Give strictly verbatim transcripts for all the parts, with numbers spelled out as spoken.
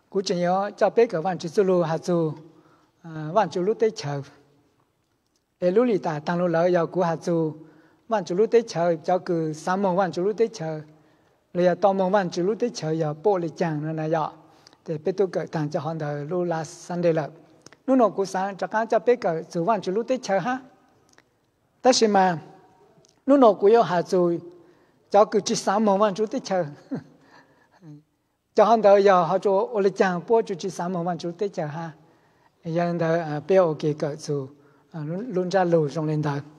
cú chỉ nhớ cho bé cái văn chữ zulu hạt chú văn chữ lúc tết chờ để lúc lì ta tăng lúc lỡ giờ cú hạt chú văn chữ lúc tết chờ cho cứ sáng mồng văn chữ lúc tết chờ rồi tao mồng văn chữ lúc tết chờ giờ bộ lịch chẳng nữa này giờ để bé tôi cởi tăng cho họ đời lúc last Sunday lợ lúc nào cú sáng cho các cho bé cái chữ văn chữ lúc tết chờ ha tất nhiên mà lúc nào cú yêu hạt chú cho cứ chỉ sáng mồng văn chữ tết chờ cho họ đời giờ họ cho ô lịch chẳng bộ chữ chỉ sáng mồng văn chữ tết chờ ha giờ đời bé ok cởi chú luôn luôn ra lù trong lên đời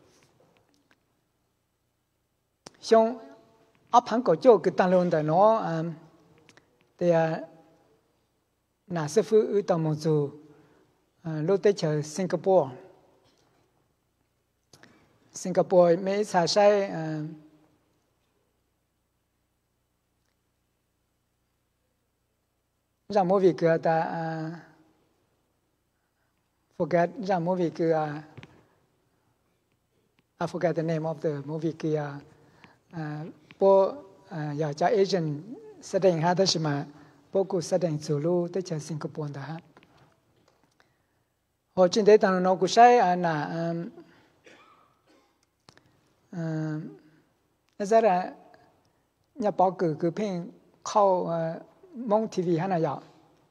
xong áp hàng cổ chỗ cái tăng luôn đời nó thì là sư phụ ở tàu một dù lúc tới chờ Singapore Singapore mấy xã sai rằng mỗi việc cửa ta forget rằng mỗi việc cửa I forget the name of the movie kia po ya cha Asian setting ha ta shima po ku setting zulu te cha Singapore da ha ho chin de tan no ku sai na um um azara nya po ku ku phen khau mong ti vi ha na ya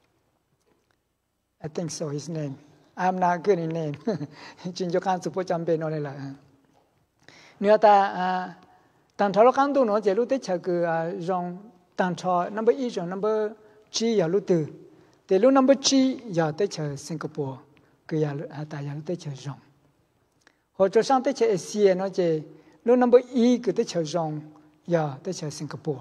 I think so his name I'm not good in name chin jo kan su po cham pe no le la nếu ta tăng thọ căn tu nó chỉ lúc tới chờ cái rong tăng thọ number one rong number two giờ lúc từ từ lúc number two giờ tới chờ Singapore cái giờ ta giờ lúc tới chờ rong hoặc cho sang tới chờ Asia nó chỉ lúc number one cái tới chờ rong giờ tới chờ Singapore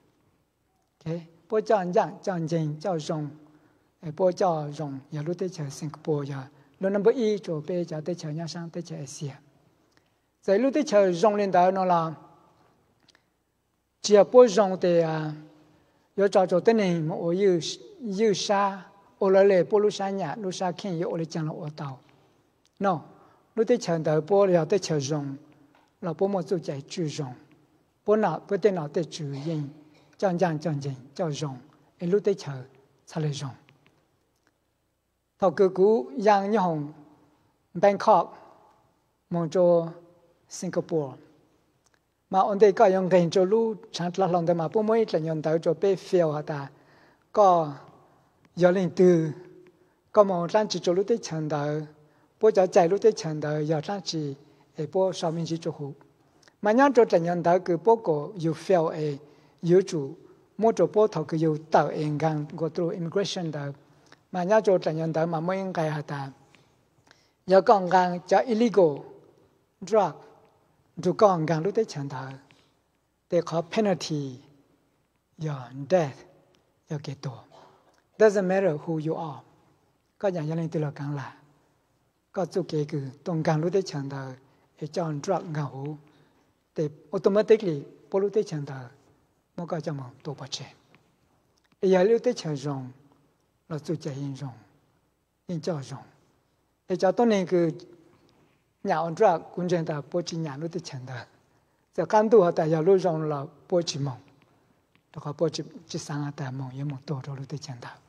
ok bố cho anh dạng cho anh chính cho rong bố cho rong giờ lúc tới chờ Singapore giờ lúc number one chỗ bây giờ tới chờ nhau sang tới chờ Asia在路的车用领导那啦，只要不用的啊，要找着的人，我有有啥，我来来不路啥呀，路啥看有我来讲了我到，no，路的车的不了的车用，老不么就在注用，不拿不电脑的主人，讲讲讲讲叫用，一路的车才来用。头个股杨一红 ，Bangkok， 蒙着。Singapore mà ổn định có những cái chỗ lu chẳng là lòng đời mà bố mới là những tàu chỗ bé phiêu hả ta có giờ lên từ có một trang chỉ chỗ lu tới chân đời bố cho chạy lu tới chân đời giờ trang chỉ để bố sau mình chỉ chỗ hụt mà nhớ chỗ là những tàu cứ bố có yêu phiêu ấy yêu chủ mỗi chỗ bố thầu cứ yêu tàu em gang go through immigration đời mà nhớ chỗ là những tàu mà mới cái hả ta giờ còn gang cho illegal drug dù con gang lúc tới chẳng thở they call penalty your death your kết tổ doesn't matter who you are có dạng gia đình từ là càng là có chú kế cứ tổng gang lúc tới chẳng thở để cho drug ngào hú để automatically bố lúc tới chẳng thở mỗi cái trong tổ bát chế giờ lúc tới chẳng rong là chú chạy in rong in cho rong để cho tôi này cứ nhà ông cha cũng chẳng ta bố trí nhà lúc tới chẳng ta, giờ căn tu họ tại giờ lúc rong là bố trí mong, đó có bố trí chỉ sáng tại mong, nhưng mong tổ rồi lúc tới chẳng ta.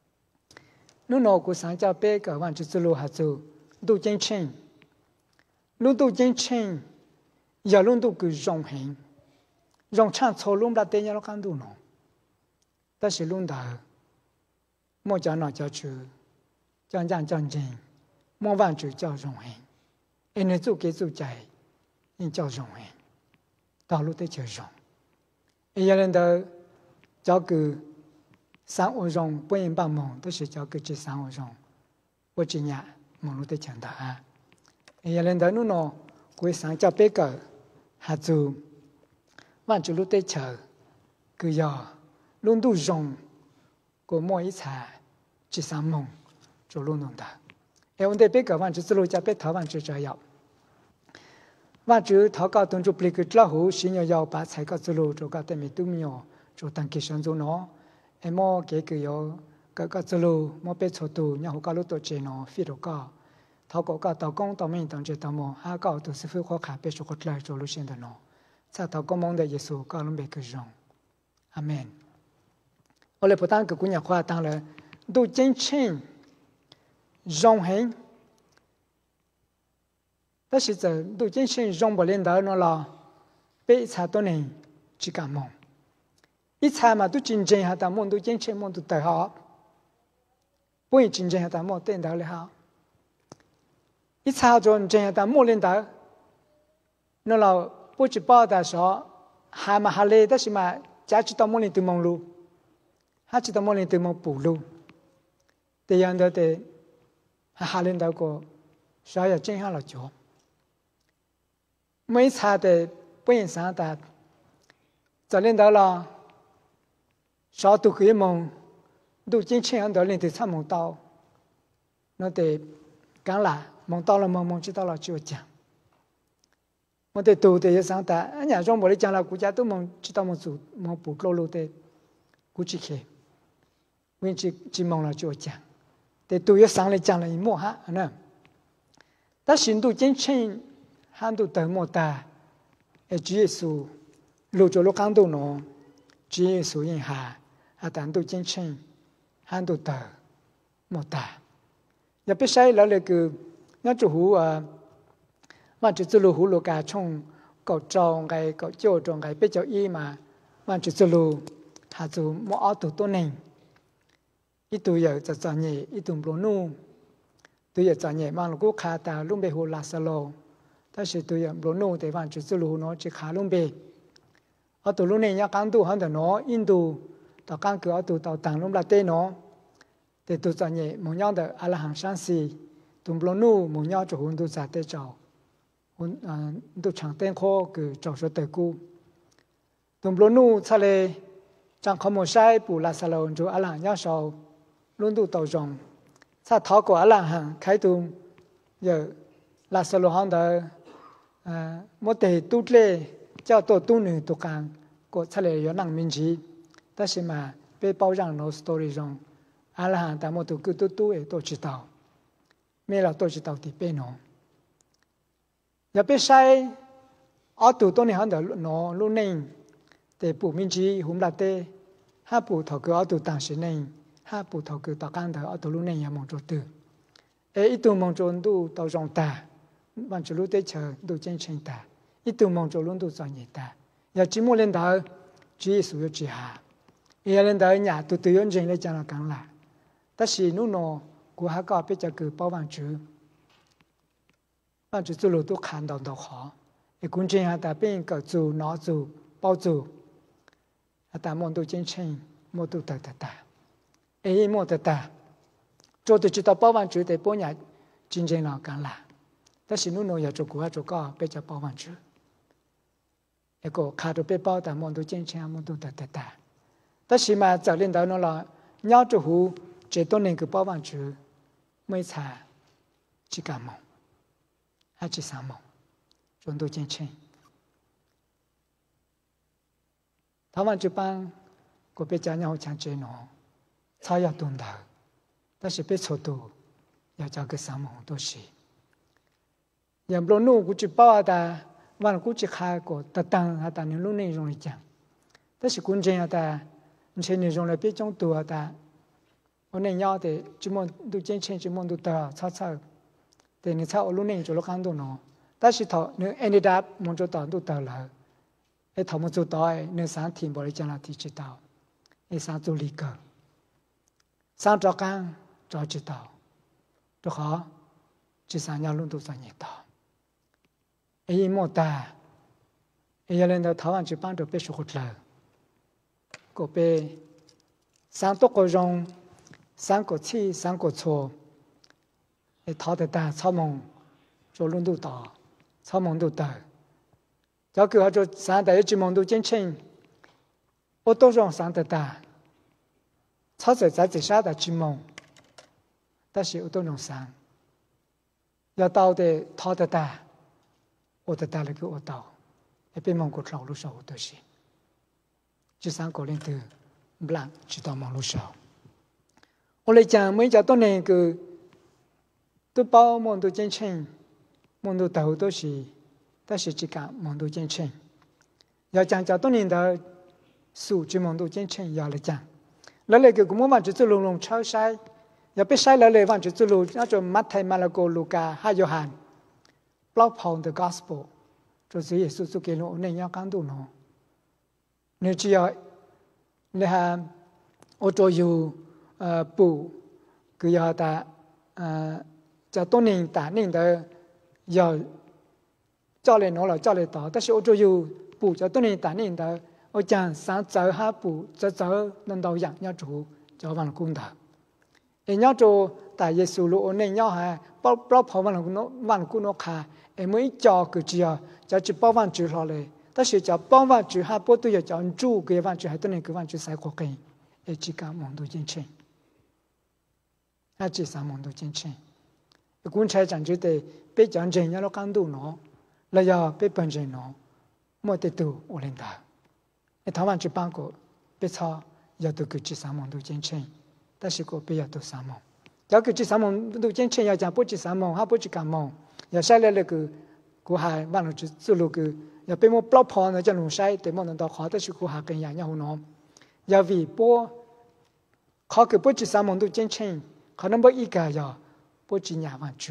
Lúc nào cũng sáng cho bé cáiวันchút lu hạt chú, tu chân chân, lúc tu chân chân, giờ lúc tu cứ rong hình, rong chăn thô lúc đã tới nhà lúc căn tu nó,但是lúc đó, mỗi giờ nào cho chú, chẳng chẳng chẳng chẳng, mỗiวันchú cho rong hình. anh ấy giúp cái giúp chạy, anh cho rong ấy, đạo lúc tới chờ rong, anh giờ đó cho cứ sáng ô rong, bốn yên ba mong,都是cho cứ chỉ sáng ô rong,我只nhà mong lúc tới chẳng ta à, anh giờ đó nó nó cuối sáng cho bé cỡ, hạt chú,วันchú lúc tới chờ, cứ giờ luôn tu rong, của mỗi一场chỉ sáng mong, cho luôn弄的，哎，我哋bé cỡวันchú lúc cho bé thảoวันchú这样。và chữ thảo cao tuân chụp lịch là hữu xin nhờ giàu bà sai cao chulu cho cả tên mình tu miêu cho tăng kỳ sản xuất nó em mò cái cái yo cái cao chulu mò bé cho tu nhà hữu cao lúc tổ chức nó phi đồ cao thảo cao cao tàu công tàu mình tàu chế tàu mò ha cao tu sư phụ khó khăn bé cho cốt lại cho lúc xin đó nó sa thảo công mong đại Giêsu cao lúc bé cái rong amen 我来不当个姑娘话当了都真清容很但是这都真清容不领导了被查多年去干梦一查嘛都竞争下但梦都真清梦都得好不会竞争下但梦领导了好一查做竞争下但梦领导那了不去报的时候还嘛还累但是嘛家去到梦里都梦路还去到梦里都梦补路这样的的还还领导过稍要真下了脚每查的不应上的这领导了少都可以梦都真清很多人都参梦到那得刚来梦到了梦梦知道了就讲我得都得上的人家说我的讲了国家都梦知道梦做梦不落路的估计去问去去梦了就讲得都要上来讲了一幕哈呢但是都真清很多的莫大诶主耶稣路着路感动喏主耶稣因下啊但都真清很多的莫大也别使了那个那就胡啊万只之路葫芦噶冲狗中个狗叫中个比较易嘛万只之路还就莫奥多多年一度有就专业一度不努都有专业嘛如果卡达龙贝胡拉萨罗但是都有不努的万只之路喏只卡龙贝奥多路年要刚度很多喏印度到刚个奥多到当龙拉德喏的都专业蒙样的阿拉罕山西都不努蒙样就很多在得着嗯都常登科个教授得过都不努出来张科目晒不拉萨罗就阿拉要少轮都到中在讨过阿拉罕开动有拉萨罗行的呃莫得都嘞叫多都女都干过出来有难民籍但是嘛被保障のストーリー中阿拉罕但莫都个都都也都知道没了都知道的被喏也别晒奥多多年行的喏路内的不民籍红拉的哈不头个奥多当时内哈不头个到干的奥多路内也蒙着的诶一度蒙着都到中大万只路的车都真清大一度蒙着路都专业大也只莫领导主耶稣有之下也领导nhà都对人人来讲了讲啦但是侬喏古还搞比较个包万主万主之路都看到都好一公斤下大边个做拿做包做啊大梦都真清莫都得得大诶莫得大做的知道包万主的半日真正了讲啦但是侬喏要做古还做个比较包万主一个卡着被包的梦都真清莫都得得大但是嘛早领导侬了鸟之后这多年个包万主没才去干梦还去上梦中都真清台湾这帮个别家鸟强这喏草要动的但是被错度要交给上梦都是也不弄估计包的完了估计开过的当还当年路内容来讲但是公正要的你前内容来别种多的我那要的这么都真清这么都的草草แต่你操路内就路看到喏但是他你 ended up 蒙着到都到了ไอ้ทอมจุดต่อยในสารทีมบริจาคที่จิตเอาไอ้สารตุลิกสารจอกังจอจิตเอาตัวเขาจิสารยาลุ่นตัวสัญญาไอ้ยี่โมตาไอ้ยันเล่นตัวท้าวันจิปันตัวเป็นสุขเลยก็เป็นสารตัวก็ยงสารก็ชี้สารก็ชัวไอ้ท้าแต่ตาชอบมองจอลุ่นตัวต่อชอบมองตัวต่อ叫叫他做三代一直梦都真清，我都让三代大，操作在这三代之梦，但是我都让三，要到的他的大，我的大了给我到，也别梦过道路上我都是，这三个人都不让知道梦路上，我来讲每家多年个都包梦都真清，梦都到都是。但是这个梦都真清，要讲叫多年的书，这梦都真清要来讲， แล้วเลยก็มั่วมันจะลงลงเช้าใช้อย่าไปใช้แล้วเลยวันจะลงน่าจะมัทธิวมาระโกลูกาให้โยฮันเปล่าพาว the gospel จะสื่อเยซูสุกิโลในยากันดูเนาะเนื้อเชื่อเนี่ยฮะโอโจยูปู่คือยาตาจะต้นหนึ่งตาหนึ่งแต่ยาเจ้าเลยเนาะเราเจ้าเลยต่อแต่是โอโจยูปู่จะต้นหนึ่งตาหนึ่งแต่โอจังสามเจ้าห้าปู่จะเจ้านั่นเราอย่างยาจูจะวันกุนดาเอ็นยาจูแต่เยซูรู้เนี่ยยาฮะเปล่าเปล่าพอวันกุนวันกุนขาเอ็มไม่จ่อคือเจียจะจะเป้าวันจูเราเลยแต่是จะเป้าวันจูฮะปู่ตัวจะจูเกี่ยวันจูให้ตัวนี้คือวันจูใส่ขวกินเอจิกามองดูจริงจริงอาจิสามองดูจริงจริงกุนใช้จังจุดเดไปจังจริงยาเรากันดูเนาะแล้วยาไปเป็นจริงเนาะไม่ติดตัวโอเลนดาไอ้ทวันจีบังก็ไปช้ายาตัวกุจิสามองดูจริงจริงแต่是ก็ไปยาตัวสามองยากุจิสามองดูจริงจริงยาจังปุจิสามองฮะปุจิกามองยาใช้เลยเลยคือกูหายบ้านเราจุดสุดคืออย่าไปมั่วเปล่าพอนะจะหนุ่มใช้แต่มั่วนั่นต่อขอแต่是กูหากันอย่างยาหัวน้องยาวีปัวเขาคือปุจิสามองดูจริงจริงเขานั้นบ่อีกายา不只廿万句，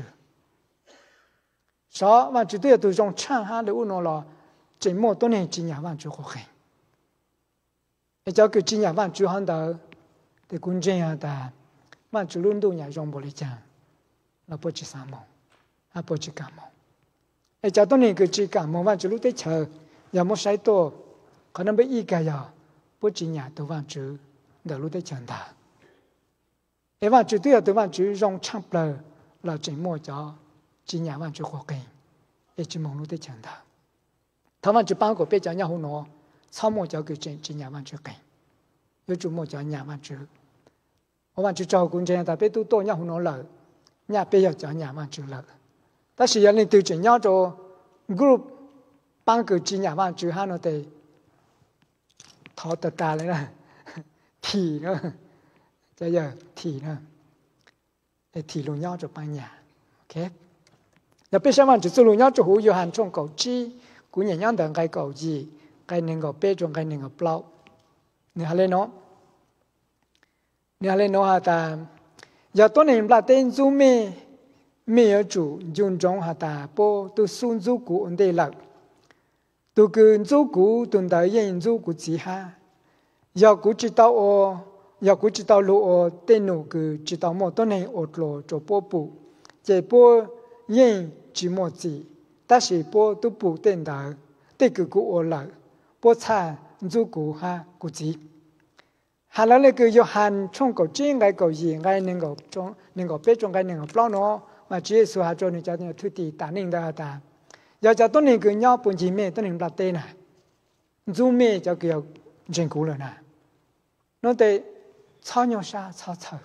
少万句都要都用唱哈的乌诺了，怎么都能只廿万句好很。一叫个只廿万句喊到的关键呀的，万句轮都也用不来讲，那不只三毛，还不只感冒。一叫都能个只感冒万句路得吃，要么晒多，可能被一个呀，不只廿多万句，的路得讲的。一万句都要对万句用唱不了，了怎么叫只廿万句活给，一直忙碌的讲的。他万句帮个别讲要好喏，草木叫个只只廿万句给，有主么叫廿万句。我万句照顾这样的别都多要好喏了，廿别要讲廿万句了。但是要你对准要做 group 帮个只廿万句哈喏得，讨得大了啦，皮了。จะอย่าทีนะไอ้ทีลุงย่อจะปัญญาโอเคอย่าไปใช้มันจะลุงย่อจะหูอยู่หันช่วงเก่าจี้กูอย่างย่อเดินไกลเก่าจีไกลหนึ่งก็เป๊ะจงไกลหนึ่งก็เปล่าเนี่ยอะไรเนาะเนี่ยอะไรเนาะฮะแต่อย่าตัวหนึ่งปลาเต้นซูเม่ไม่เอาจูจุนจงฮะแต่พอตัวซุนจูกูอันเดียร์ตัวกูจูกูตัวเดียร์จูกูจีฮะอย่ากูจิตเอาอยากกูจิตเอาโลเต้นหนูคือจิตเอาหมดต้นในอดโลจบปูปูเจ็บปูยิ่งจีหมดจีแต่สิปูตุปูเต้นได้เต้คือกูอดหลักปูชาจูกูฮะกูจีฮาแล้วเลยคือโยฮันช่องกับจีไงกับยีไงหนึ่งกับจงหนึ่งกับเป็ดจงไงหนึ่งกับเปล่าเนาะมาจีสุฮาจนจะเนี่ยทุติตาหนึ่งได้ตาอยากจะต้นนี้คือย่อปุ่นจีเมต้นหนึ่งปลาเต้น่ะจูเมจะเกี่ยวเจงกูเลยนะนั่นแต่草鸟沙草草，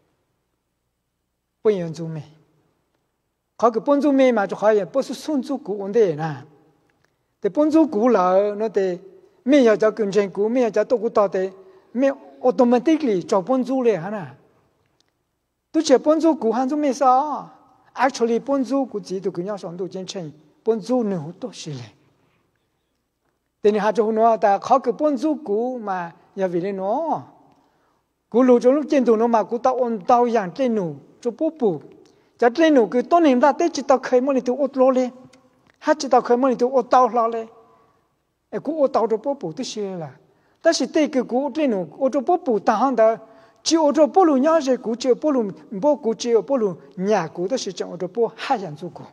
不用做美。เขาคือปนจูเมมาจะขาย不是顺主古问题นะแต่ปนจู古了那得没有叫跟前古没有叫多古到的没 automatically 做ปนจูเลยฮะนะ都是ปนจู古汉就没啥 actually ปนจู古只都跟要上都进城ปนจู牛都是嘞แต่นี่หาจะหัวแต่เขาคือปนจู古มาอย่าวิเลนอกูรู้จนลูกเจนตัวน้องมากูตาอ่อนตาอย่างเจนูจะปุ๊บปุ๊บจะเจนูคือต้นหนึ่งได้แต่จิตตาเคยมันตัวอดโลเลยฮัจิตตาเคยมันตัวอดตาเราเลยไอ้กูอดตาจะปุ๊บปุ๊บที่เชื่อละแต่สิเตคือกูเจนูอดจะปุ๊บปุ๊บตาหันเดาจีอดจะปุ๊บลุยาเจกูจีปุ๊บลุบ่กูจีปุ๊บลุยากูแต่สิจังอดจะปุ๊บหาอย่างจูกู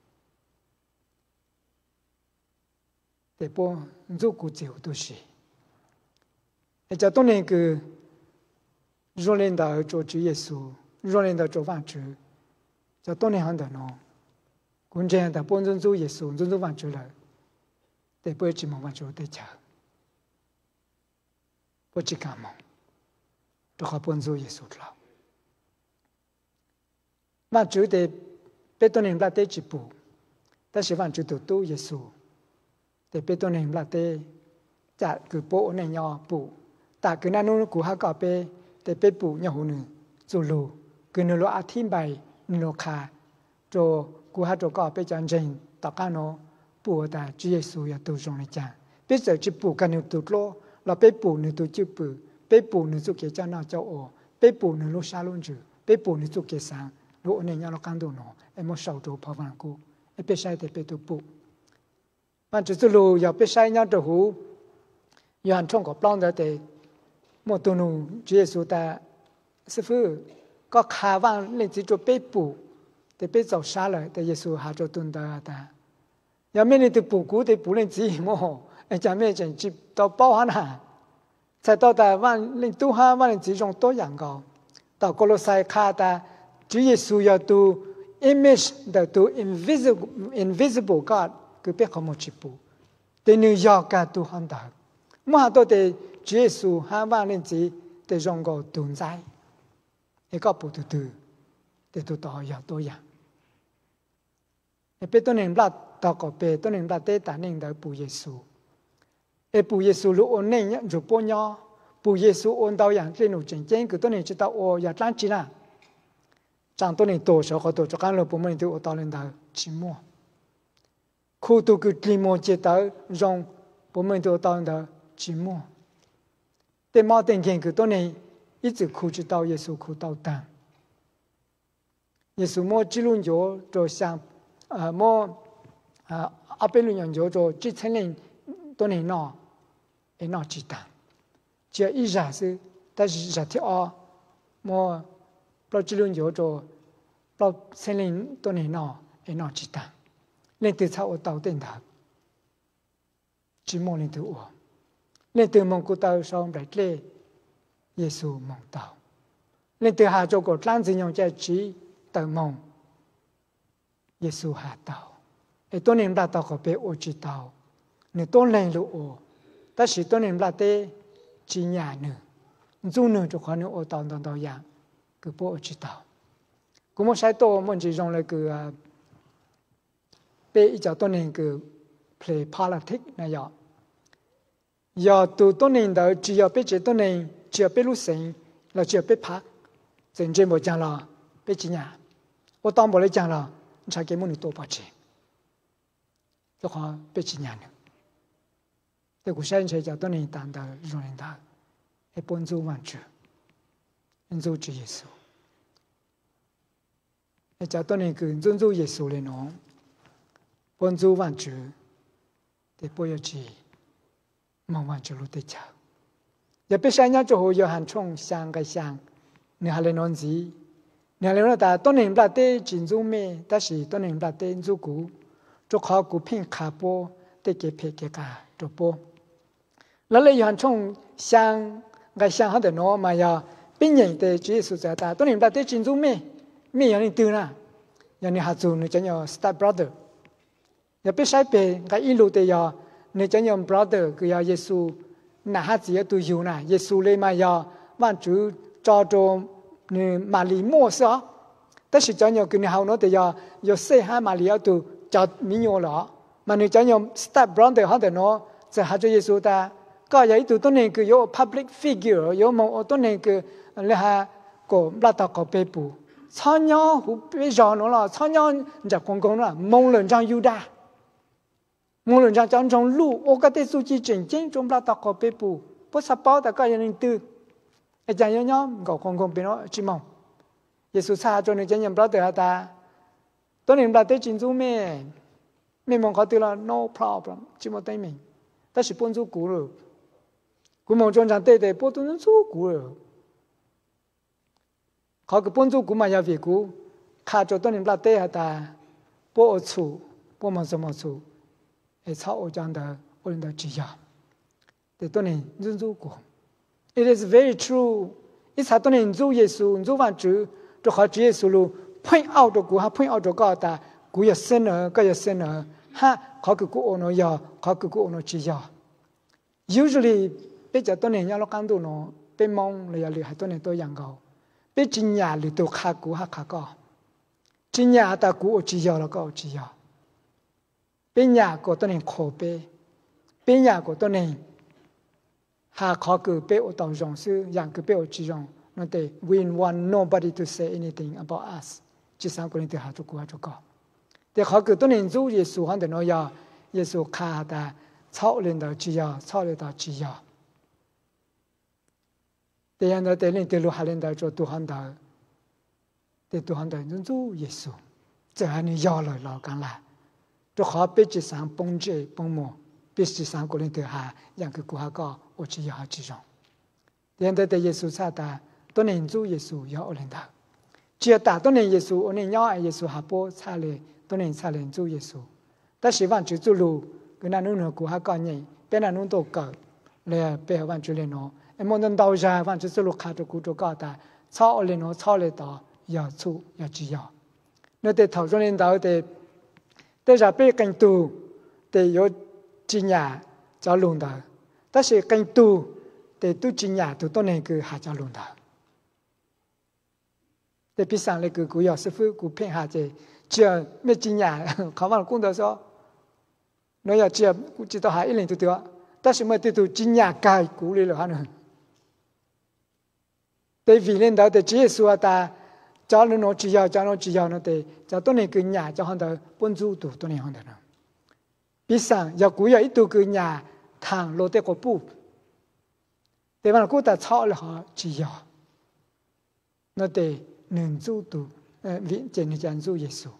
แต่ปุ๊บจูกูจีตัวสิไอ้เจ้าต้นหนึ่งคือ若领导做主耶稣，若领导做饭主，就多年行的喏。关键的本尊主耶稣，尊主饭主了，得不只么饭主得吃，不只干么，都靠本主耶稣了。饭主得别多年不得一步，但是饭主都都耶稣，得别多年不得，在个波那样步，但个那努古哈搞别。แต่เป็นปู่เนี่ยหูหนึ่งจูลูคือเนื้ออาทิตย์ใบเนื้อขาโจกูหาโจก็ไปจันเจนต่อกันเนาะปู่แต่จีเยซูอย่าตัวจงในจังเป็นเจ้าจีปู่กันเนื้อตัวโลเราเป็นปู่เนื้อตัวจีปู่被捕你做给叫那叫我，被捕你路沙龙住，被捕你做给上，路我人家路感动喏，哎莫少做跑完过，哎被晒的被都捕，反正这路要被晒人家湖，有人冲过plan的的，莫多努主耶稣的师傅，ก็ขาว่างเล่นจิโจ被捕，的被走杀了，的耶稣还做蹲的的，要面对的捕谷的捕人子么？哎，讲面前接到包含呐。才到达万令都哈万令之中多样高，到哥罗西卡的主耶稣要都 image 的都 invisible invisible God 个别可莫去补，对你要个都很大，莫多的主耶稣哈万令之的中个存在，一个不都都的都多样多样，一别多人拉到个别多人拉的但人的补耶稣。ê bù Giêsu lu ôn này nhá rồi bố nhau bù Giêsu ôn đau yang trên nụ chân chân cứ tôi này chỉ tao ô ya trang chỉ na trang tôi này tổ số họ tổ cho các lô bố mình tôi ô tao lên đầu chỉ mua khu tôi cứ chỉ mua chỉ tao rong bố mình tôi ô tao lên đầu chỉ mua để mà tiền tiền cứ tôi này ít chỉ khu chỉ tao Giêsu khu tao tăng Giêsu mua chỉ luôn chỗ rồi sang à mua à áp bên luôn chỗ rồi chỉ thành lên tôi này nọ ấy nọ chỉ tặng chỉ ít ra sự ta chỉ ra thì ở mà bao nhiêu nhiều rồi bao xem lên tôi này nọ ấy nọ chỉ tặng lên từ sau ở tàu tên thật chỉ mong lên từ ở lên từ mong cô tàu xong đại lễ Giêsu mong tàu lên từ hà châu cổ lan gì nhau chạy chỉ tàu mong Giêsu hà tàu ấy tôi nên đã tàu có bé ô chỉ tàu nếu tôi lên lũ, ta chỉ tôi nên là thế chỉ nhà nữa, dù nữa cho con nữa ở tàu tàu tàu dạng, cứ bộ chỉ tàu, cũng một sai tôi muốn chỉ dùng là cứ bé ít cho tôi nên cứ play politics này vậy, giờ từ tôi nên đó chỉ có bé chỉ tôi nên chỉ có bé lúc sinh là chỉ có bé phát,真正冇讲了，bé chỉ nhà, ở tàu冇嚟讲了，才给我哋多把钱，就看bé chỉ nhà nữa. Để cuộc sống sẽ cho tôi nên tạm thời rồi nên ta hãy bonne du vạn chủ bonne du Chúa Giêsu để cho tôi nên cứ bonne du Giêsu lên nó bonne du vạn chủ để bồi dưỡng mong vạn chủ lúc tới chào giờ biết sai nhau cho hồ giờ hành trong sang cái sang nếu hai lên nói gì nếu lên nói ta tôi nên là để chính du mê ta chỉ tôi nên là để du cũ cho họ cũ phiền khá bố để cái phiền cái cả cho bốแล้วเลยยันช่องช่างไงช่างเขาแต่โน้มาอย่าเป็นอย่างแต่จีสุดใจตาตัวนี้แบบที่จริงจูไม่ไม่อย่างนี้ตื่นนะอย่างนี้หาจูนี่จะอย่าง step brother อย่าไปใช้เป็นไงอีลูแต่อย่านี่จะอย่าง brother คืออย่าเยซูหน้าหาจีตัวอยู่นะเยซูเลยมาอย่าวันจูจอจงนี่มาลีมั่วซะแต่สิจะอย่างคือนี่เขาโน้แต่อย่าอย่าเสียให้มาลีเอาตัวจะมีอยู่หรอมันนี่จะอย่าง step brother เขาแต่โน้จะหาจูเยซูแต่ก็อย่างตัวต้นเองคือโย public figure โยมองต้นเองคือเลยฮะก็รัฐก็ไปปูช้อนย้อนหูไปย้อนนั่นละช้อนย้อนจากกงกงนั่นมองหลังจากยูดามองหลังจากจังจงลู่โอกาสสุจิจริงจริงจงรัฐก็ไปปูเพราะสปอร์ตก็ยังตื่นอาจารย์ย้อนก็กงกงเป็นว่าจิมองเยซูซาจนในจังยังรัฐแต่ตาต้นเองรัฐจริงจูไม่ไม่มองเขาตื่นละ no problem จิมองได้ไหมแต่สิปนจูกูเลยกูมองจนจังเตะเตะปวดตัวนั้นสู้กูเลยเขาก็ปนสู้กูมาอย่าเวียกูขาจนตัวนี้ปลาเตะตาปวดสู้ปวดมันสมองสู้ไอ้ชาวจังเดอโอลินเดอจียาแต่ตัวนี้ยุ่งสู้กู it is very true อีสาตัวนี้ยุ่งเยซูยุ่งวันจูตัวเขาจีเยซูรู้ point out ตัวกูฮะ point out ตัวก็ตากูอยากเสนอก็อยากเสนอฮะเขาคือกูโอนอยาเขาคือกูโอนจียา usually เป็นจากตัวนี้ยาลูกกันตัวโนเป็นมองเลยหรือให้ตัวนี้ตัวอย่างเขาเป็นจริงยาหรือตัวขากูหักขาก็จริงยาแต่กูอจียาแล้วก็อจียาเป็นยาก็ตัวนี้ขอเปเป็นยาก็ตัวนี้หาเขาคือเป็นอุตส่าห์ซื้ออย่างคือเป็นอจียานั่นแต่ we want nobody to say anything about us จีสังคนนี้ตัวหาตัวกูหาตัวก็แต่เขาคือตัวนี้รู้เยซูhanแต่น้อยยาเยซูขาแต่操练的จียา操练的จียาแต่ยังแต่เล่นแต่รู้หาเล่นแต่จตุหันแต่แต่ตุหันแต่จนจูเยซูจะให้นี่ย่อเลยรอกันละตัวขอเป็นจิตสังปงเจปงโมเป็นจิตสังกุลินเตหาอย่างคือกูหาก็โอชิยาจิจงแต่ยังแต่เยซูซาตาตัวนี้จูเยซูย่อโอเลนตาเจียตาตัวนี้เยซูอันนี้ย่อเยซูหาโปซาเลตัวนี้ซาเลนจูเยซูแต่สิวันจุจูลูก็นั่นนู่นกูหาก็เนี่ยเป็นนั่นนู่นตัวเกิดเลยเป็นวันจุเลนอไอ้มันต้องดาวจาวันจุจูลูขาตัวกูตัวก็ตา超โอเลนอ超เลยต่อยาจูยาจียานั่นแต่头中领导的แต่จะเป็นกันตูแต่有经验จะลง到但是กันตูแต่ตู经验ตูตัวนี้คือหาจะลง到แต่พี่สั่งเลยคือกูอยาก师傅กูเพ่งหาเจเชื่อไม่经验เขาว่า公道说你要知กู知道หา一年ตัวเดียว但是ไม่ได้ตัว经验改กูเลยเหรอฮะเนี่ยแต่วิเลนดาวแต่เจ้าสัวตาเจ้าหนูจียาเจ้าหนูจียานั่นแต่เจ้าตัวนี้คือหยาเจ้าหันเดอปนจูตัวตัวนี้หันเดอนะพี่สั่งอยากกูอยากอีตัวคือหยาทางโลเตกปูแต่ว่ากูแต่ชอบเลยฮะจียานั่นแต่หนึ่งจูตัวเอ่อวิเจนิจันจูเยซู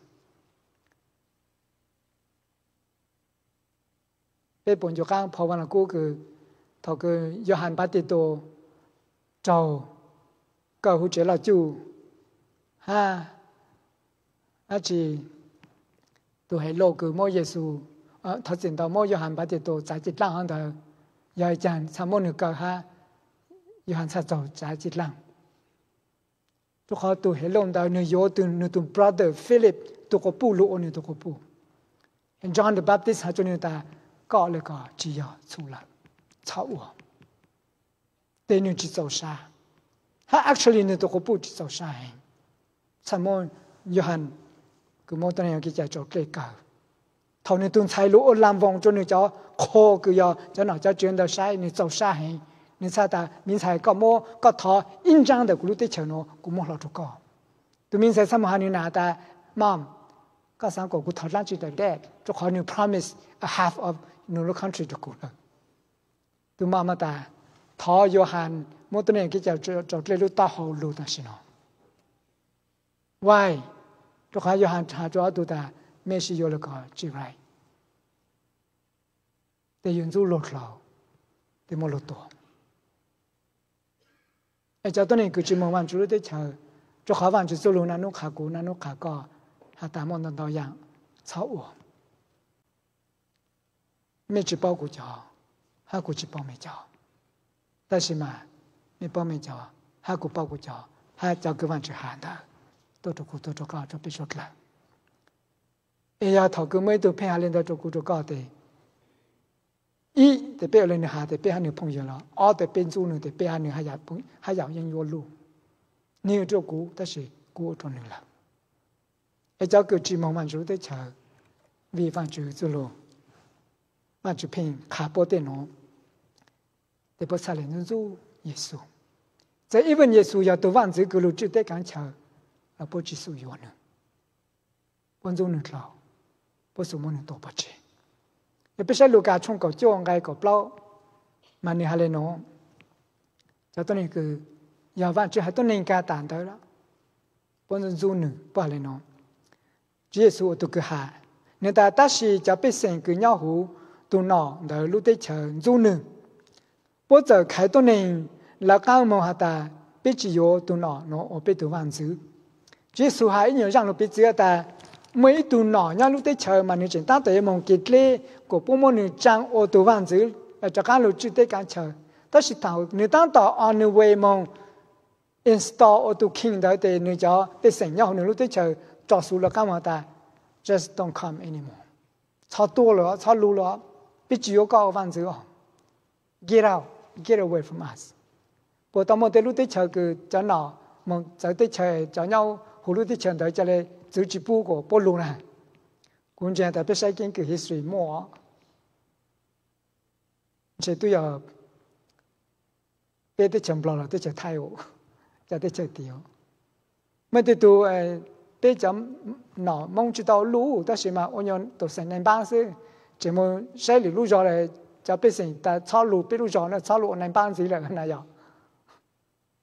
เป็นผลจากการพอวันกูคือเท่ากับยอหันปาติโตเจ้าก็หูเจริญจูฮ่าอาจีตัวให้โลกคือโมเยซูเอ่อถ้าสิ่งต่อโมยอหันปาติโตใจจิตล่างของเธอยายจันสามโมนึกก็ฮ่ายอหันสัจจะใจจิตล่างทุกคนตัวให้ลงดาวเนื้อโยตุนเนื้อตุน brother Philip ตัวก็ปูลูกนี่ตัวก็ปู and John the Baptist หาจนเนื้อตาก็เลยก็จียา出来超我แต่เนื้อจิต走沙他 actually เนื้อตัวก็ปูจิต走沙เองสมมติยอหันคือมองตัวนี้ก็จะจดเกลียกเท่านี้ตุนใช้รู้อลามวงจนนี่จะโคก็ยาจะหน่อยจะเจนเดใช้นี่走沙เองนี่ซาตามินใช้ก็โมก็ทออินจังเดกุลุเตเชโนกูโมเราทุกก็ตัวมินใช้สมหานินาตามอมก็สังกกูทอดล้างจิตแต่แดดจะขอ new promise a half of new country ทุกคนตัวมามาตาทอยอหันมองตัวนี้ก็จะจดเกลียรู้ตาหูรู้ตาสิโนwhy ทุกคนยอหันหาตัวตัวตาไม่ใช่ยอลก็จีไรแต่ยืนจูหลุดเราแต่ไม่หลุดตัวไอ้เจ้าตัวนี้คือจิมวันจุดได้เชอจะขอวันจุดจูลุนันนุขากูนันนุขาก็หาตามองตันตัวอย่าง超我ไม่จี包กูจ้าหากูจี包ไม่จ้า但是嘛ไม่包ไม่จ้าหากู包กูจ้าหาเจ้าคือวันจุดหาได้ตัวทุกตัวทุกก็จะไปชดละเอียถอคือไม่ตัวเพียงเล่นตัวทุกทุกก็เตอีแต่เปียเลยเนี่ยหาแต่เปียหนึ่งพงเยอะแล้วอ๋อแต่เป็นจูหนึ่งแต่เปียหนึ่งหายาพงหายายังโยลูนี่เจ้ากูแต่是กูตัวหนึ่งละไอ้เจ้าคือจีมองมันรู้ได้เฉยวิฟังจูจุโลมันจูเพ่งขาโปเตโนแต่พอสาเลนจูเยซูแต่อีวันเยซูอยากตัววันจืกูรู้จุดได้การเฉยเรา不只是有呢，观众能老，不是我能多不起。也不是路家冲个叫爱个包，嘛你还来弄，就等于个要完之后都能家谈到了，观众做呢不来弄，耶稣都个哈，你但但是就被神个鸟户都闹到路得成做呢，不就开到呢，老刚么哈达被只有都闹，喏我被都完子。耶稣还有让路别只的，每度脑让路得chờ mà你chỉ ta tới mong kết lệ của bộ môn nữ trang ô tô vàng giữ là cho các路chỉ tới cả chờ, đó là tàu nữ ta tàu on the way mong install ô tô king đó để nữ cho để sinh nhau nữ lúc tới chờ cho số là các mà ta just don't come anymore,超多了超路了，别只有高vàng giữ get out get away from us， bộ tàu một tới lúc tới chờ cái cho nó mong tới tới chờ cho nhau hồ lúc tới chờ tới cho lên giữ chỉ bu của bộ luôn này, cũng chỉ là biết sai kiến cái history more, chỉ tôi giờ biết tới chậm lo là tới chờ thay ổ, chờ tới chờ tiêu, mấy tới tôi biết chậm nọ mong chỉ tao lú,但是嘛，我用都成年班时，只么谁里路上来就变成但炒路，比如说那炒路年班时了那样。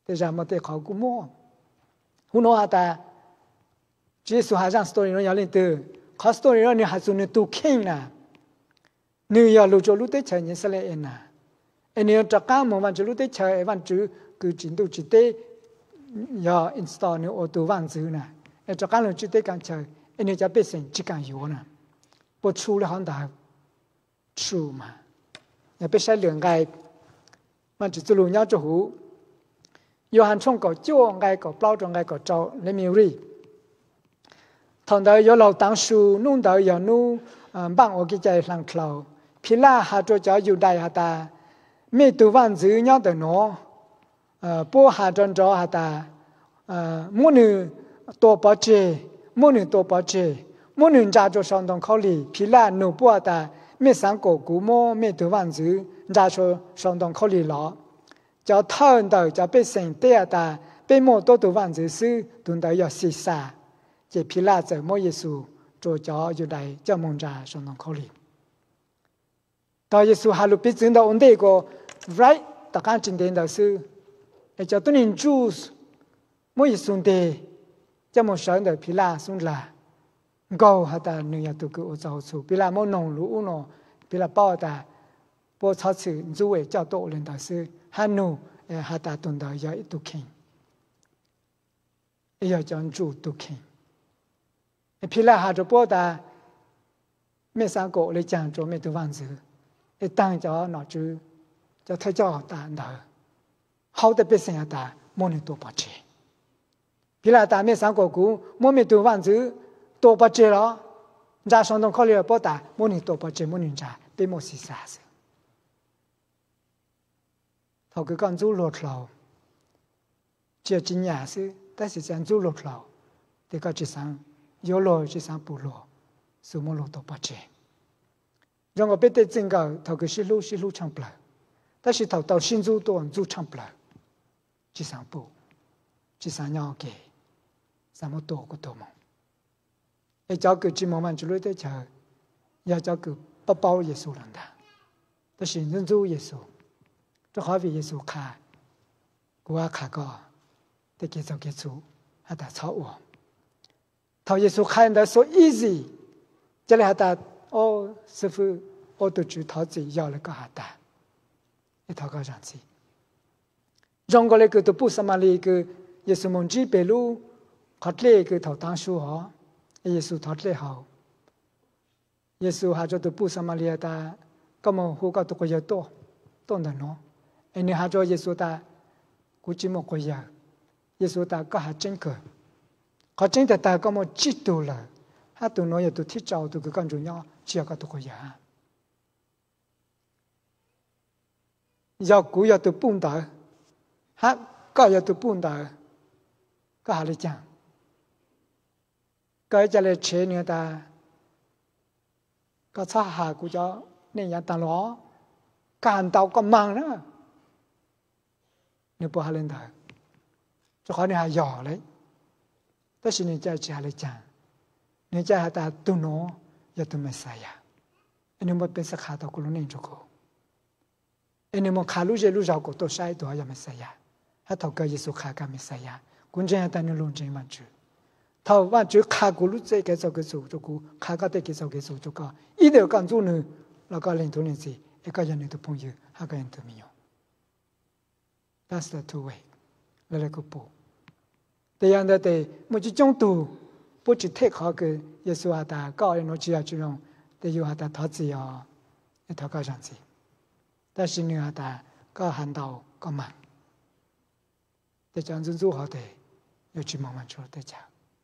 แต่จะมาแต่เขากูมั่วหุ่นหัวตาเจสุหาจังสตอรี่เราอย่างนี้ตัวเขาสตอรี่เราเนี่ยหาสุนตุเข่งนะเนื้อลูจลูเตชัยเนี่ยสละเอ็นนะเอ็นเนี่ยจากการมองวันจลูเตชัยวันจูคือจินตุจิตเตยาอินสตอลเนี่ยออตัววันจูนะเอ็นจากการลูจิตเตกันชัยเอ็นเนี่ยจะเป็นสิ่งที่กันอยู่นะพอชูแล้วหันตาชูมาอย่าไปใช้เหลืองไงมันจะจุลุยาจูหู约翰冲个教爱个包装爱个招来明瑞，同到有老当书弄到有弄嗯帮我给在上头，皮拉哈做叫犹大哈达，没读完字鸟的喏，呃波哈真着哈达，呃母女多不接，母女多不接，母女家做上当考虑，皮拉努波达没上过古么没读完字，家说上当考虑了。叫他人到叫被神对的，被莫多多万子是等到要死杀，这皮拉在莫耶稣做叫就来叫蒙扎上当考虑。到耶稣哈路别真到我那个 right 大家今天的是，哎叫多人住莫耶稣的，叫莫上的皮拉送来，高哈达你要都给我找出，皮拉莫弄路喏，皮拉包的，包超市主位叫多人的是。ฮันนูเอฮาตาตุนดายาอิตุคิงเอยาจันจูตุคิงเอพิลาฮาจะปอดาเมสังโกเลยจังโจเมตุวันซือเอตังจอหนอจูจะทะจอตาดาเฮาแต่เป็นสิ่งตาโมนิตัวปะเจพิลาตาเมสังโกกูโมเมตุวันซือตัวปะเจแล้วจาสอนตรงเขาเรียกปอดาโมนิตัวปะเจโมนิจาเป็นโมสิซาซเขาคือการจูหลดเราเจ้าจิญญาสิแต่สิจันจูหลดเราแต่ก็จิสังโยโลจิสังปุโลสุโมโลตัวปัจเจยังก็เป็นแต่จริงก็เขาคือสิลูสิลูช่างเปล่าแต่สิเขาต่อสินจูตัวจูช่างเปล่าจิสังปุจิสังยาวเกสามตัวก็ตัวมองไอ้เจ้าคือจิมมันจุลุยแต่เจ้าอย่าเจ้าคือปะเป้าเยซูหลังดาแต่สินจูเยซูจะขอวิเยซูขากูว่าขาก็แต่เกี่ยวกับจูฮัตตาชอบว่าถ้าเยซูขาได้ so easy จะเลยฮัตตาโอ้师傅โอ้ตัวจูท้อจียาวเลยก็ฮัตตาไอ้ท้อก็จังสิจงก็เลยคือตัวผู้สมาลีคือเยซูมงจีเปรูขัดเล่คือท้อตั้งชูหอเยซูท้อเล่เขาเยซูหาจตัวผู้สมาลีตาก็มองหัวก็ตัวก็เยอะโตต้นเนาะไอ้เนี่ยหาจอเยซูตากูจิมก็ยาเยซูตาก็หาจริงก็เขาจริงแต่ตาก็มจิตตัวละหาตัวน้อยตัวที่เจ้าตัวก็กันจุเนาะเชื่อก็ตัวก็ยายากูยาตัวปุ่นตาฮะก็ยาตัวปุ่นตาก็หาเลยจังก็จะเลยเชเนี่ยตาก็ถ้าหากูจะเนี่ยยันตาล้อการเตาก็มังนะเนี่ยพอหาเล่นได้จะขอเนี่ยหาหย่อเลยแต่สิ่งนี้จะจะหาเลยจังเนี่ยจะหาตาตุโนยาตุเมสายาอันนี้มันเป็นสักขาตะกุลนี่จุกอันนี้มันขาลุเจลุจากุตัวใช้ตัวยาเมสายาถ้าเท่ากับเยซูขากับเมสายากุญแจตานี่ลงใจมันจูถ้าว่าจูขากุลุเจก็จะก็จูจุกุขาก็เตก็จะก็จูจุกอีเดียวกันจูนึแล้วก็เล่นตัวนี้สิ一个人的朋友，一个人都没有。That's the two way， 来来个步。这样的的，每一种度，不只太好个，耶稣阿达高人我只要这种，得有阿达投资呀，一投高上去。但是你阿达高hand到高慢，得这样子做好的，要去慢慢做得讲。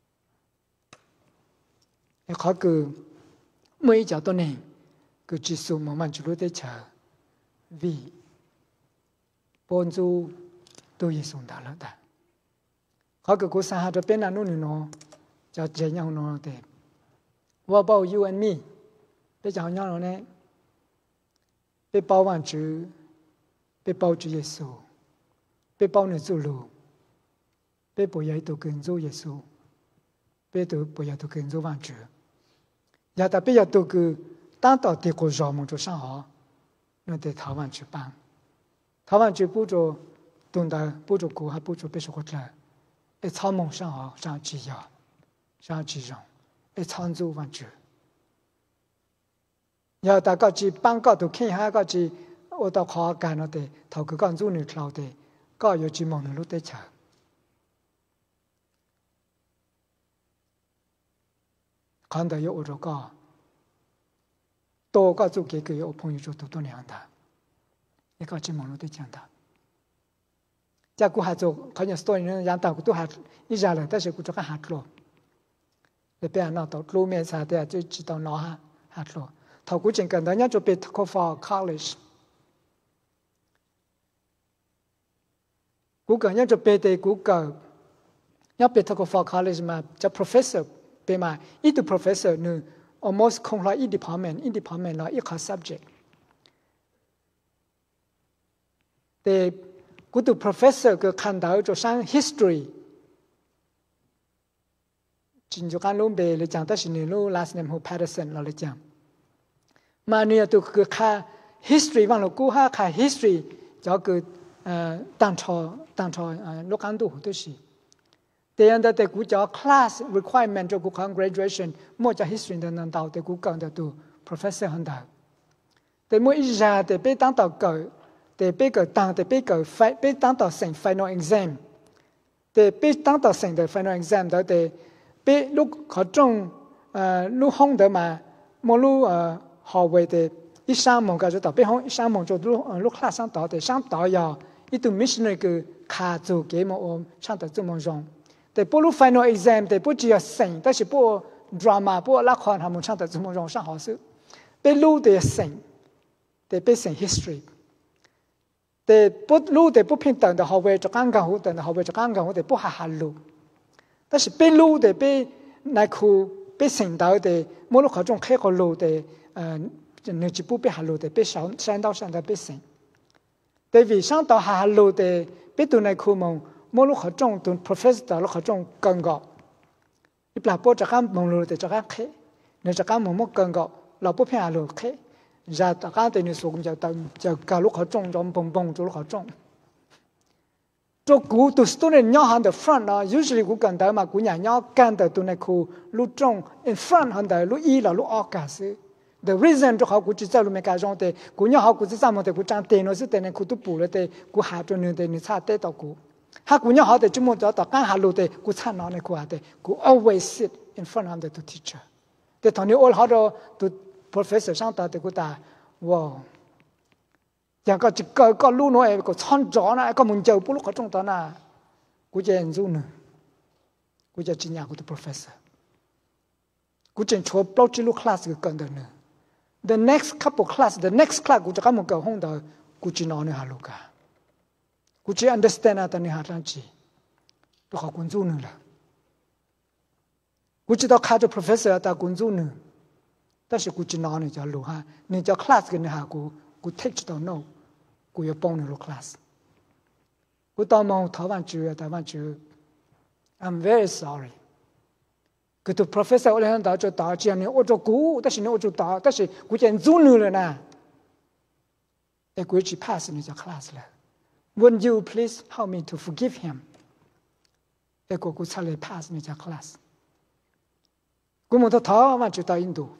一好个每一家都能。cứ chỉ số mà mình chú để chờ vì bốn chú tôi也送到了的，họ cứ cố sang cho bên nào nữa cho chơi nhau nó để what about you and me để cho nhau nó này để bảo hoàn chú để bảo chú Giêsu để bảo người chú lu để bảo vệ tôi cần chú Giêsu để tôi bảo vệ tôi cần chú hoàn chú giờ ta bây giờ tôi cứ当到这个项目就上好，那得台湾去办，台湾去不着懂得不足古还不足别说过来，一草梦上好上几呀，上几种，一长足完全。要大家去帮个都看下个去，我到考干了的，头个干做你跳的，个有去忙的路得吃。看到有我这个，多个做给个有朋友做多多两的，一个去忙路得讲的。在古还做，看见所有人让到古都还一家了，但是古这个还多。那边那到路面上的就知道那哈还多。头古前跟人家就被 Tuckford College， 古个人就被的古个，要被 Tuckford College 嘛，叫 professor 被嘛，一个 professor 呢 ，almost 空了一 department， 一 department 了一个 subject。的古个 professor 个看到就上 history， 真就看路被来讲，但是你路 last name 和 Patterson 了来讲。mà nếu tôi cứ khai history bằng lúc cũ ha khai history cho cứ tăng trò tăng trò lúc ăn đủ tôi xí. Thế anh ta cũng cho class requirement cho cũng không graduation mỗi cho history đó nên đào thì cũng cần được tu professor hơn đào. Thế mỗi ra thì bị tăng đào cỡ thì bị cỡ tăng thì bị cỡ phải bị tăng đào sinh final exam. Thì bị tăng đào sinh the final exam đó thì bị lúc họ trong lúc không được mà mỗi lúc họ về thì ít sáng mong cái chỗ đó, bên họ ít sáng mong chỗ lúc lúc khác sáng đó thì sáng đó giờ ít tu missionary cái khá chỗ cái mà ông sáng đó chỗ mong rong, thì bữa lúc final exam thì bữa chỉ là sinh,但是bữa drama bữa lạc quan họ mong sáng đó chỗ mong rong sáng họ sự, bên lúc thì sinh, thì bên sinh history, thì bữa lúc thì bữa phiên tận thì họ về cho các ngành tận họ về cho các ngành thì bữa hà hà lúc, 但是bên lúc thì bên này khu bên sinh đó thì mỗi lúc họ trong khai họ lúc thì呃，你只不被下路的，被上山到山的被神。但为上到下路的，被对那科目，莫路合中对 professor 到路合中更高。你不拉波这个蒙路的这个开，你这个蒙莫更高，老不偏下路开，然后这个对你说工就等就搞路合中，就蹦蹦就路合中。做古都是都是鸟行的 front 啊 ，usually 古跟到嘛，古人鸟跟到对那科路中 in front 行的路一了路二干是。The reason 就好，古只在路面干上的，古鸟好，古只咱们的古长电脑是电脑古都补了的，古下着呢的，你差得到古，哈古鸟好的就么找到干下路的，古差哪里古下的，古 always sit in front of the teacher， 的同你 all 好多都 professor 上到的古打，哇，อย่างก็จะก็ก็รู้น้อยก็ช่อนจ่อนะก็มึงเจอปุ๊บลูกเขาจงตอนน่ะกูจะเห็นรู้นึงกูจะจินยากูตัว professor กูจะชวนปลอกจิลูกคลาสก็เกินเดินนึงThe next couple class, the next class กูจะก็มึงก็ห้องเดียวกูจะนอนในฮาลูกากูจะ understand อะไรในฮาลังจีตัวเขาคุณจูนึงละกูจะต้องข้าจะ professor แต่คุณจูนึงแต่是กูจะนอนในจะรู้ฮะในจะ class กันในฮากูกู take จะต้อง know กู要帮你录 class กูตอนมอง台湾住啊台湾住 I'm very sorry个都 professor 我来到就到这样的我做古但是呢我就到但是古见做女了呢哎古去 pass 你就 class 了 Would you please help me to forgive him 哎古古才来 pass 你就 class 古么到台湾就到印度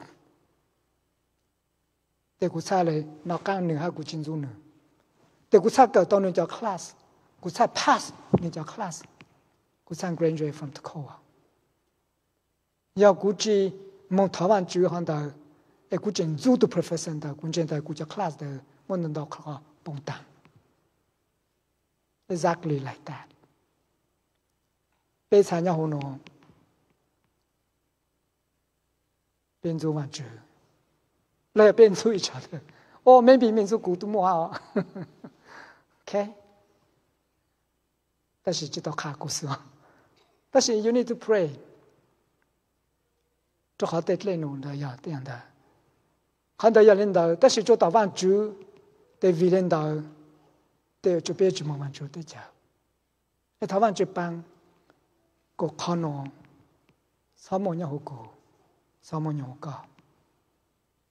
แต่กูใช้เลยนอกกลางหนึ่งให้กูจินจูหนึ่งแต่กูใช้เกิดตอนหนึ่งจะคลาสกูใช้ pass หนึ่งจะคลาสกูใช้ graduate from Tacoma 要กูจีมอง台湾主要行到ไอ้กูจินจูตัว professor 到กูจิน到กูจะ class 到มันนั่นดอกเขาปงตัง exactly like that 被参加活动เป็นจูวันจู来变出一家的，哦 ，maybe 民族古都莫好 ，OK， 但是知道卡故事啊，但是 you need to pray， 做好得来弄的呀，这样的，很多要领导，但是做到万主的为领导，的就别去慢慢做的家，那台湾这帮个可能，什么样好过，什么样好搞。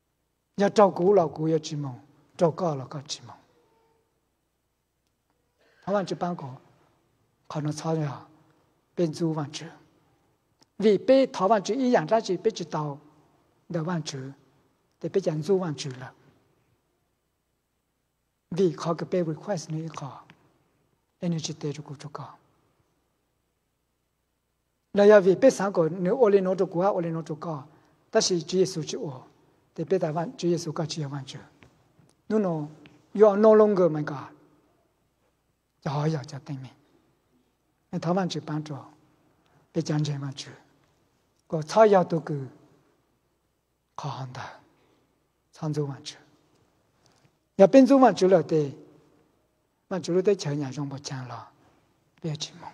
要照顾老顾要去忙，照顾了个去忙。 台湾就办过，可能草了，变做万主，vì被台湾主一样，但是被知道的万主，得被讲做万主了。vì họ cái被 request 呢họ energy 得就够足够。那要vì被三个，你我来拿着股啊，我来拿着高，但是主耶稣就我，得被台湾主耶稣搞主要万主。no no you are no longer my God， 就好要叫对面。那台湾主帮助被讲这万主，个草药都个好行的，常州万主。要变做万主了的，万主了的前年中不讲了，别去梦。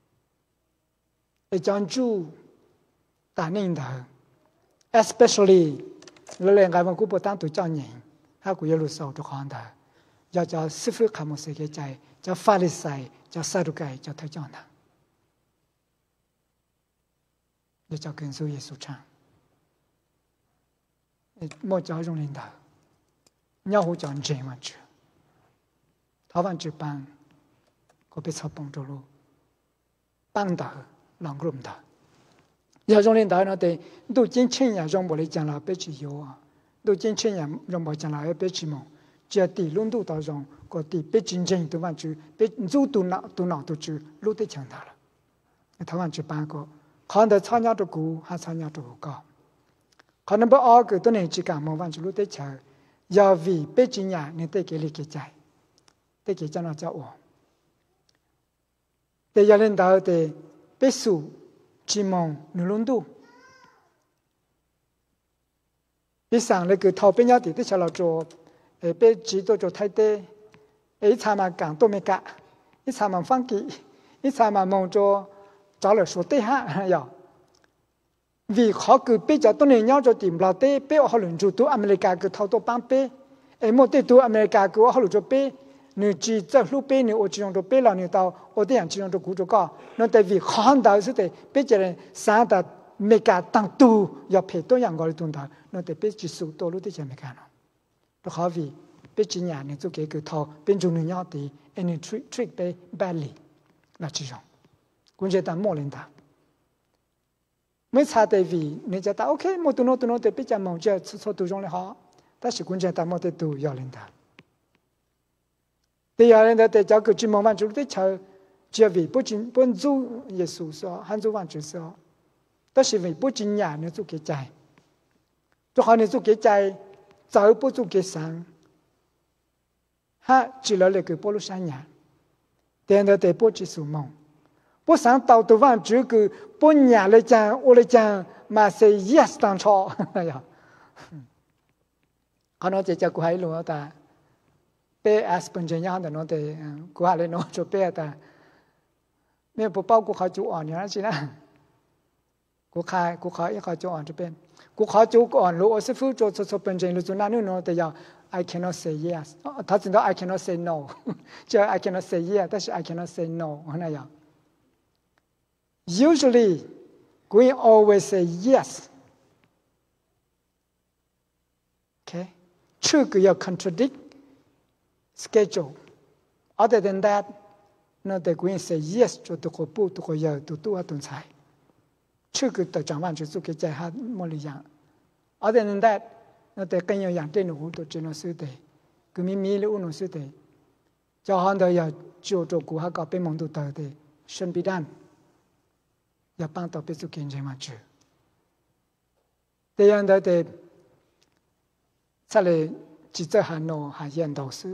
一讲主大领导 ，especially 我两个我古不单独讲人，还古一路上都看的，要叫师傅看么世界在，叫法利赛，叫撒都该，叫他讲的，也叫跟随耶稣唱，莫叫用领导。你要讲这万主，台湾这帮，我被操帮助了，帮到两个人的，要用领导那得都进千年让我来讲了，别去有啊，都进千年让我讲了要别去梦，只要地轮都到让个地别竞争都万主，别做都拿都拿都去，路得强大了。台湾这帮个，看到参加的股还参加的高，可能不二个都能去干么万主路得强。要为北京人，你得给你给在，得给讲了叫我，得要领导的北苏、吉蒙、努伦都，比上那个逃兵家的的小老做，诶，被指导做太的，一查嘛讲都没干，一查嘛放弃，一查嘛忙着找了说对哈呀。vì họ cứ bây giờ tôi này nhau cho tìm là tế bé họ luyện chủ tu America cứ thâu tôi bán bé em một tế tu America cứ họ luyện cho bé nếu chỉ cho lúc bé nếu ở chỉ trong bé là nếu tao ở đây chỉ trong cụ cho cả nó tại vì họ đào sự thế bây giờ là sáng ta America tăng tu要配多样个东西nó tại bé chỉ số tôi lúc đấy chỉ America nó đó họ vì bé chỉ nhà này cho cái cứ thâu bên trong người nhau thì anh trick trick bé badly là chỉ trong cũng chỉ ta mua lên taไม่ชาเตวีเนี่ยจะตาโอเคหมดตัวโน้ตัวโน้แต่พิจารณาจะสุดตัวจงเลยฮะแต่สิคุณจะตามหมดตัวยาลินดาแต่ยาลินดาแต่เจ้าคือจิมวันจุดที่เชื่อเชื่อวีผู้จินผู้จูเยซูสอฮันจูวันจุดสอแต่สิวีผู้จินยาเนี่ยจูเกใจตัวเขาเนี่ยจูเกใจเจ้าผู้จูเกสังฮะจิลเลยคือผู้ลุชันยาแต่เนี่ยแต่ผู้จิสุมง不想到对方这个不年来讲，我来讲嘛是 yes 当初，哎呀，可能这叫古海路的，被 as 本身样的那的古海来那就被的，没有不包括好就อ่อนอย่างนั้นสินะกูขายกูขายอีกเขาจะอ่อนจะเป็นกูขอจะอ่อนรู้ว่าสิฟูจะจะจะเป็นจริงรู้จุดนั้นนู่นแต่ยา I cannot say yes 他知道 I cannot say no 就 I cannot say yes 但是 I cannot say no 那样。Usually, we always say yes. Okay? 这个要 contradict schedule. Other than that, no, the we say yes 就都可不都可要都都要动才。这个的讲完就做给在下么里样。Other than that, no, the 更要养对努都只能是的，个咪咪了乌努是的，叫han的要就做顾下搞被蒙都得的，顺必然。要帮到别处见证嘛去，这样的的，出来记者还弄还研导师，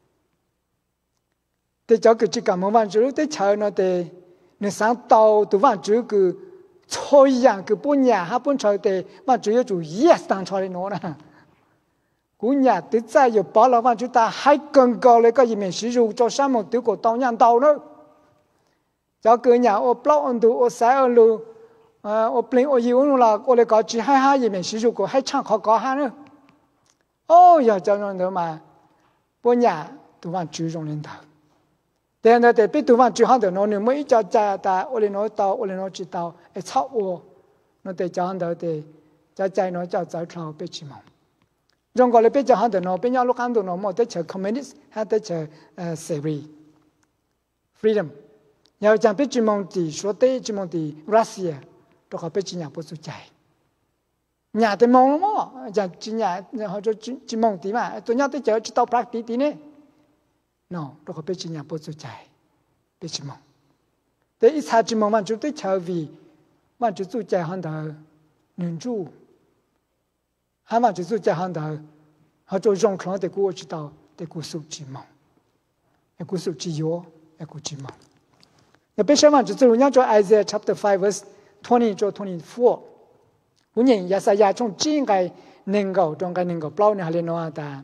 这这个这个么玩意，这瞧那的，你上刀都玩这个错一样个不年还不朝的，玩这要做 yes 当朝的弄了，古年的再有包了玩就打还更高了个一面是肉做什么都个当样刀了。cho cơ nhà ô block on du ô sai on lu ô play ô yêu luôn là ô lại có chỉ hai hai gì mình sử dụng của hai trang khó có hai nữa ô giờ cho nó nữa mà bố nhà tụi bạn chú trọng lên thảo thế nên để biết tụi bạn chú hàng được nó nếu mới cho cha ta ô lại nói tao ô lại nói chỉ tao ấy cháu ô nó để cho hàng được để cho cha nó cho cháu cháu biết chỉ mong trong gọi là biết cho hàng được nó biết nhau lúc hàng được nó một tới chờ communist hay tới chờ seri freedom 要讲被指蒙的说的指蒙的 Russia 都好被指nhà不出ใจnhà thì mong lắm á chẳng chỉ nhà họ cho chỉ mong tí mà tôi nhớ tới chờ chỉ tao practice tí nè no đâu có biết chỉ nhà bố chú chạy biết chỉ mong để ít sao chỉ mong mà chú tới chờ vì mà chú chú chạy hơn đó nên chú hay mà chú chú chạy hơn đó họ cho rong khăn để cô chỉ tao để cô số chỉ mong để cô số chỉ yếu để cô chỉ mong để biết sao mà chú chú nhớ cho Isaiah chapter five verse twenty cho twenty-four我认也是也从真个能够中个能够包呢，还是哪的？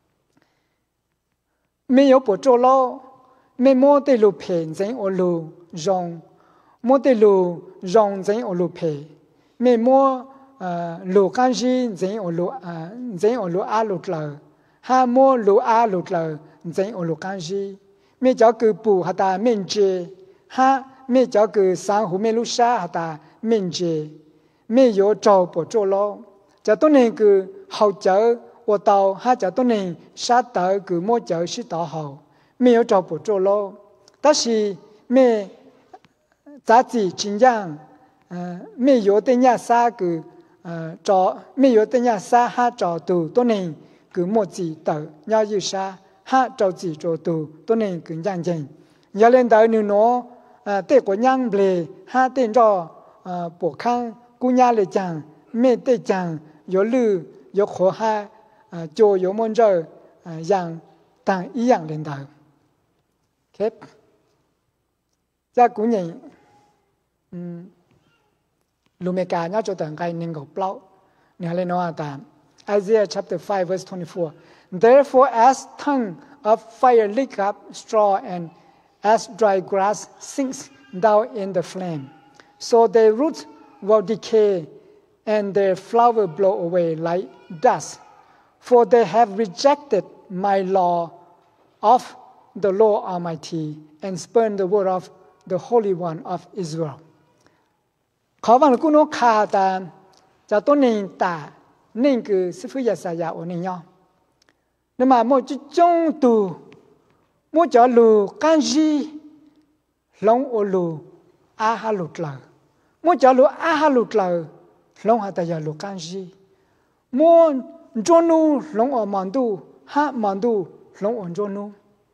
没有不做了，没莫得路骗人我路让，莫得路让人我路骗，没莫呃路干是人我路呃人我路阿路了，哈莫路阿路了人我路干是，没叫个不哈达面接，哈没叫个三湖没路沙哈达面接。没有找不着了，这多年个好找我到，还这多年杀到个莫找是到好，没有找不着了。但是没杂志经样，嗯、呃，没有等下杀个呃找，没有等下杀还找到多年个莫子到，要有杀还找子找到多年个样人，要领导你喏，呃，对个样不嘞，还等着呃不看。姑娘来讲，没得讲有路有河海，呃，就有么着呃样当一样领导。OK， 在古人，嗯，路没干，那就等该能够包。你还来弄啊？Isaiah chapter five verse twenty-four. Therefore, as tongue of fire lick up straw, and as dry grass sinks down in the flame, so their roots will decay and their flower blow away like dust. For they have rejected my law of the Lord Almighty and spurned the word of the Holy One of Israel. ขอวันกุโนคาตาจะต้นหนึ่งตาหนึ่งคือสิฟุยาสายาโอนิยอนั่นมาโมจิจงตูโมจะลูกันจีลงโอลูอาฮาลุตลา莫叫路阿哈路了，龙哈大家路干西，莫做路龙我忙度哈忙度龙我做路，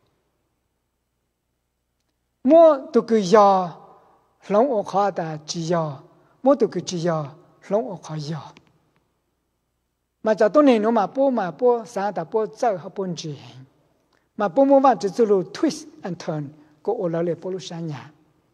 莫都个要龙我考的只要，莫都个只要龙我考要，嘛叫多年侬嘛波嘛波啥的波走和波子，嘛波莫话只走路 twist and turn， 个我老来波路山呀。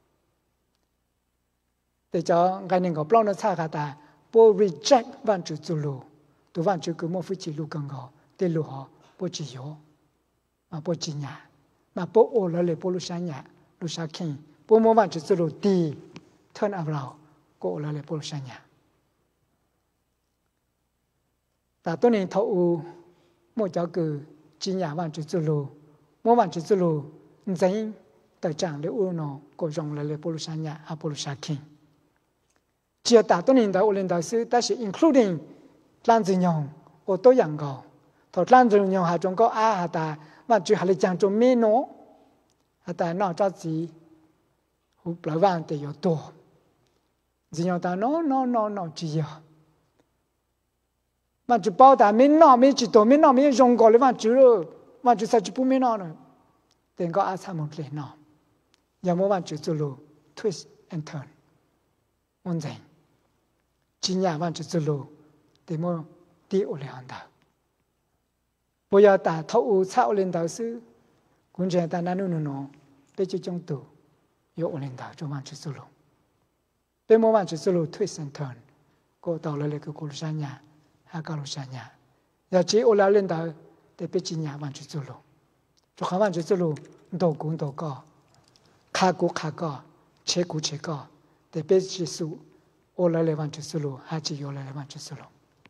แต่จะการหนึ่งก็ปล้องนักชาติแต่พอ reject วันจุดจุลูตัววันจุดก็มั่วฟิจิลูกังก็เตลูหอพอจิโยมาพอจิญญามาพอโอละเลยพอลุชัญญาลุชาคิงพอมั่ววันจุดจุลูดี turn around ก็โอละเลยพอลุชัญญาแต่ตัวนี้เขาอูมั่วจะคือจิญญาวันจุดจุลูมั่ววันจุดจุลูใจแต่จังเลยอูโนก็จงละเลยพอลุชัญญาอาพอลุชาคิง只要大多年的我领导是，但是 including 兰子娘，我都养过。头兰子娘还中国啊，还大，我就还来讲做咩喏，还大那着急，我不玩的有多。子娘大 no no no no 只要，我就包大咩喏咩知道咩喏咩用过了，我就了，我就才就不咩喏了，等个阿参么来喏，要么我就做了 twist and turn， 完整。今年万只之路，得么第五两的，不要打头五差五领导是，工钱单单弄弄弄，别就中度，有五领导就万只之路，别么万只之路推三 turn， 过到了那个过路山呀，还高路山呀，要只五两领导得别今年万只之路，就看万只之路多高多高，卡高卡高，切高切高，得别指数。我来来往去思路，还是有来来往去思路。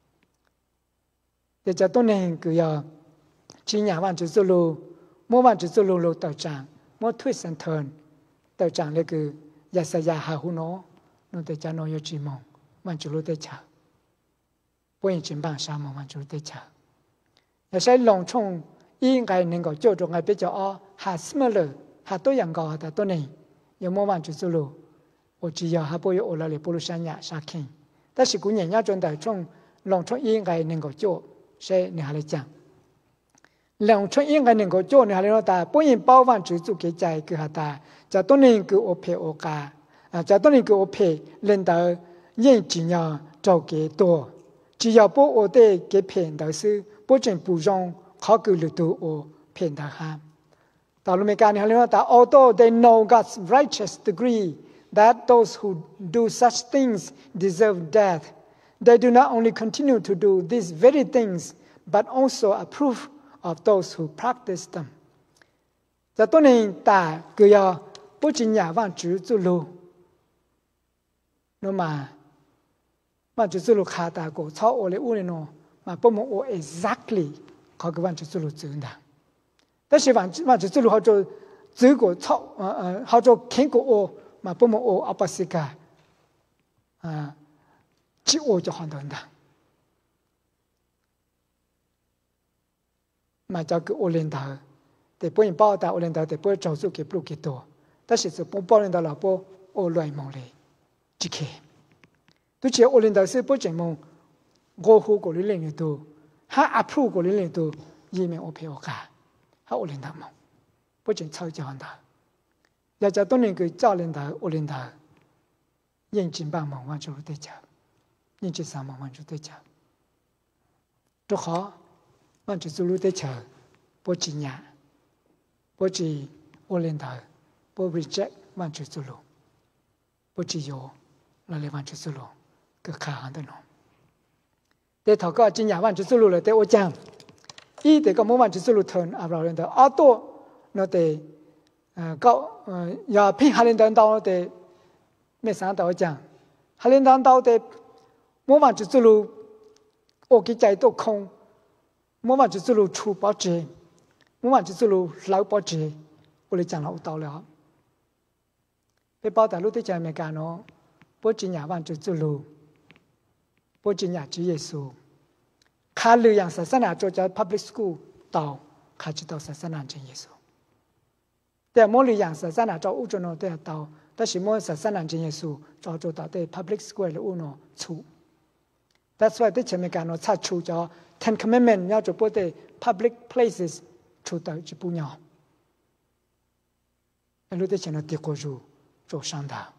大家都能够要今年往去思路，莫往去思路路到站，莫推三 turn 到站那个也是也还好喏，那大家喏有指望，往去路得查，不然真帮啥么往去路得查。要是农村应该能够做着，还比较哦，还 similar 哈多样高的多年，有么万就走路，我只要还不有我那里不如山呀沙坑，但是古年呀中的从农村应该能够做，谁你还来讲？农村应该能够做，你还来说的，不因包万就做给在个哈的，在多年个我陪我家，啊，在多年个我陪领导人尽量做给多，只要不我的给骗的是不准不让考虑了都我骗的哈。到了没干，你还来说的，although they know God's righteous decree that those who do such things deserve death, they do not only continue to do these very things, but also approve of those who practice them. 在多年大个要不仅呀往主走路，那么往主走路卡大个超我的屋里喏，嘛不么我 exactly 考个往主走路走的。但是往往主走路好做走过超呃呃好做看过我嘛不么我阿巴西卡啊，只我就很多的。mà cho cái ô lên đó để bố yên bao ta ô lên đó để bố trâu số cái bố cái đồ, ta sẽ sự bố bao lên đó là bố ô loài mong lệ chỉ kể, tôi chỉ ô lên đó sẽ bố chỉ mong ngô hồ của lý lên đồ, ha approve của lý lên đồ, gì mình ô phê ô cả, ha ô lên đó mong, bố chỉ chơi cho hắn đó, giờ cho tôi nên cái cho lên đó ô lên đó, yên chính bằng mong hoàn chủ tới chợ, yên chính sáng mong hoàn chủ tới chợ, tôi khó万只走路的车，不只伢，不只我领导，不 reject 万只走路，不只有那里万只走路，个看行的喏。在头个今伢万只走路了，对我讲，一这个没万只走路turn 阿不领导，阿多那得呃高呃要拼哈领导到的没啥到我讲，哈领导到的没万只走路，我给在都空。莫忘记走路出保值，莫忘记走路老保值，我哋讲了到了。被报道路的讲没干哦，不仅呀忘记走路，不仅呀主耶稣，卡路样十三年做叫 public school 到，卡知道十三年真耶稣。但莫路样十三年做乌中呢都要到，但是莫十三年真耶稣做做到对 public school 的乌呢出。That's why 的前面讲了，查出叫。Ten Commandments 要做不得 public places 出到就不鸟，那路的前头地过入做上的，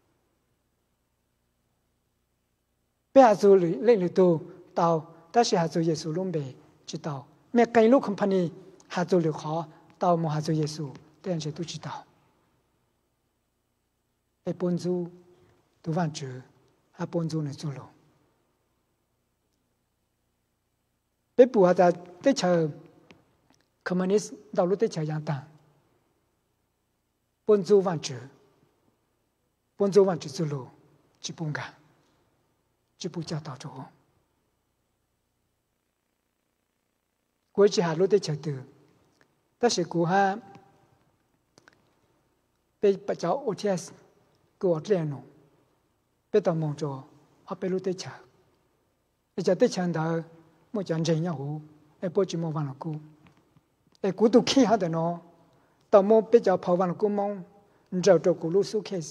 不要做里里里都到，但是还做耶稣龙背知道，每个路 company 还做了好，到么还做耶稣，这样子都知道，哎，帮助都完主，还帮助你做了。被捕下在在车，communist 道路在车上当，帮助完主，帮助完主走路，去帮干，去不教导着。过去下路在车的，但是过下被不教 O T S 给我这样弄，被到忙着，啊被路在车，而且在车头。莫讲真呀胡，哎，不只莫忘了古，哎，古都看下的喏，到莫比较跑完了古梦，你知道这古路苏 case，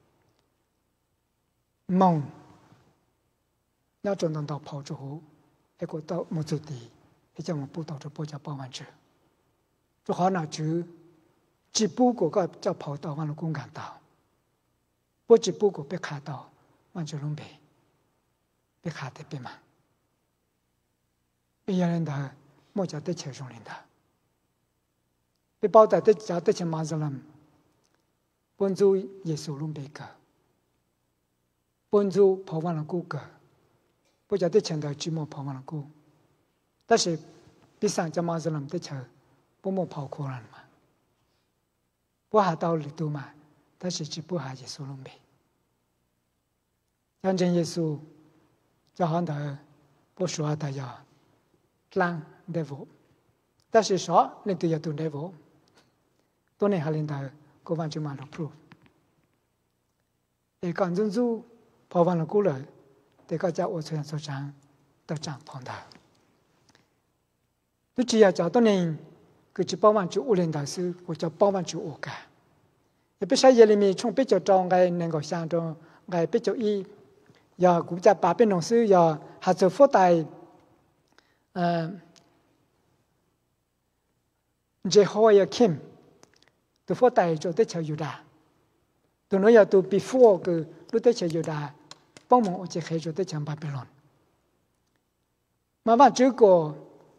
梦，那种等到跑之后，哎，个到莫走地，哎，叫我不到这不叫跑完车，就好那就，只不过个叫跑到完了公干道，不只不过被卡到，完全拢被，被卡的被嘛。别人的莫叫得切中人的，被报道得叫得切马子人，帮助耶稣龙贝个，帮助跑完了古个，不叫得切的寂寞跑完了古，但是比上叫马子人得切不莫跑过人嘛，不下道理多嘛，但是只不下耶稣龙贝，真正耶稣叫喊的不说的呀。lang devil， 但是说你都要读 devil， 多年下领导过完就满了 proof， 而刚正主跑完了过来，得个叫我这样所长得长胖的，都只要找多年个只包万主乌领导是我叫包万主乌个，也不是耶利米从比较中个能够想中个比较一，要国家把边农事要还做附带，嗯，这好要 Kim， 都附带做得超犹大，都侬要都 before 个都得超犹大，帮忙我只开做得超巴比伦，慢慢这个。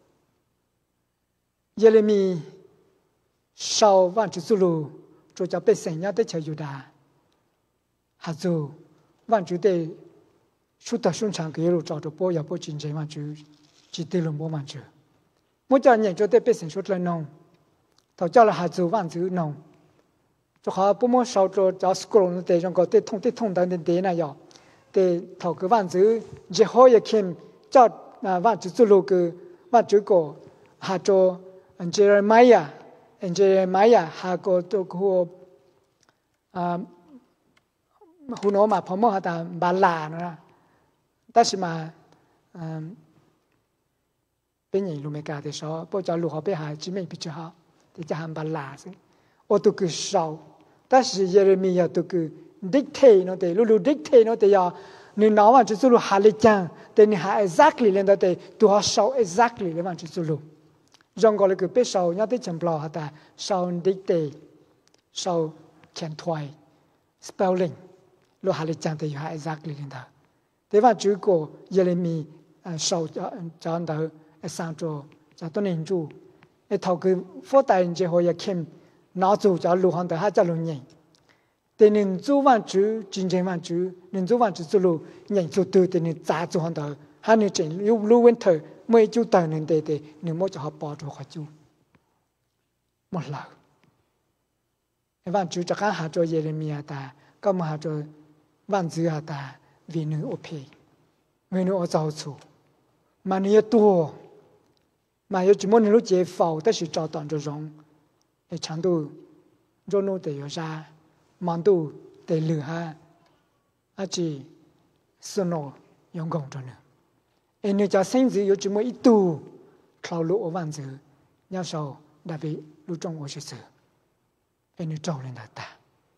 耶利米少万主之路，做叫被神要的求犹大，还做万主的出得顺畅给路找着波要波竞争万主，只对了莫万主，我叫人做的被神说来弄，到叫了还做万主弄，就好不莫少做叫 school 的上个的通的通等的的那样，的头个万主，只好也看叫啊万主之路个万主个还做。And Jeremiah, and Jeremiah 哈个都个啊，胡诺嘛，旁边哈达巴拉呢，但是嘛，嗯，别人路没干的少，不叫路好别还只没比较好，得叫喊巴拉噻，我都个少，但是耶利米亚都个 dictate 喏的，路路 dictate 喏的呀，你哪晚就走路哈里讲，但你还 exactly 连到的都好少 exactly 连晚就走路。让个那个被少人的钱不老哈的少 dictate 少前推 spelling 罗哈里讲的有还 exactly 领导，对吧？如果耶利米呃少讲讲到上周讲多年住，一头个复大人之后也看拿走讲路行的还在路人，但人做完主真正完主，人做完主之路人做对的人咋做行的，还能真有路问题。每就等人对对，你莫就好包住好住，莫老。一万就这干哈做耶利米亚的，干嘛哈做万子亚的，为你我配，为你我造出，嘛你要多，嘛有怎么你都接否，但是找到这种，诶长度，热闹的有啥，忙度的厉害，而且是孬用功着呢。因为叫甚至有这么一度，考虑我万子，要说那边路中我是说，因为找人来打，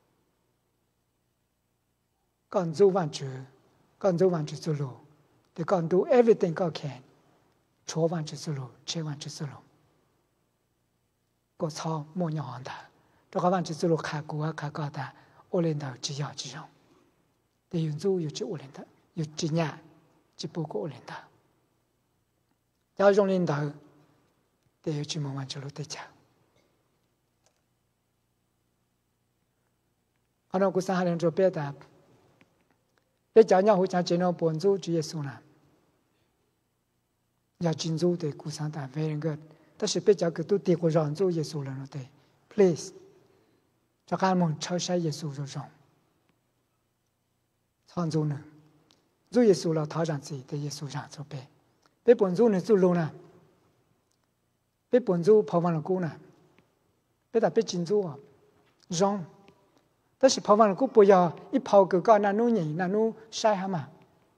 讲做万子，讲做万子之路，得讲 do everything God can， 错万子之路，切万子之路，个操莫鸟行的，这个万子之路开过啊开高的，我领导只要只用，得有做有只我领导，有只年，只不过我领导。要用领导，得有去慢慢走路得讲。好那古三哈人做别的，别讲要会讲见到本主主耶稣呢，要进入的古三的 very good， 但是别讲个都得过让主耶稣了对 ，please， 就看我们超晒耶稣就上，创造呢，主耶稣了他让自己的耶稣让做别。被本主呢做路呢，被本主跑完了过呢，被他被进主啊，让，但是跑完了过不要一跑个个那努人那努晒哈嘛，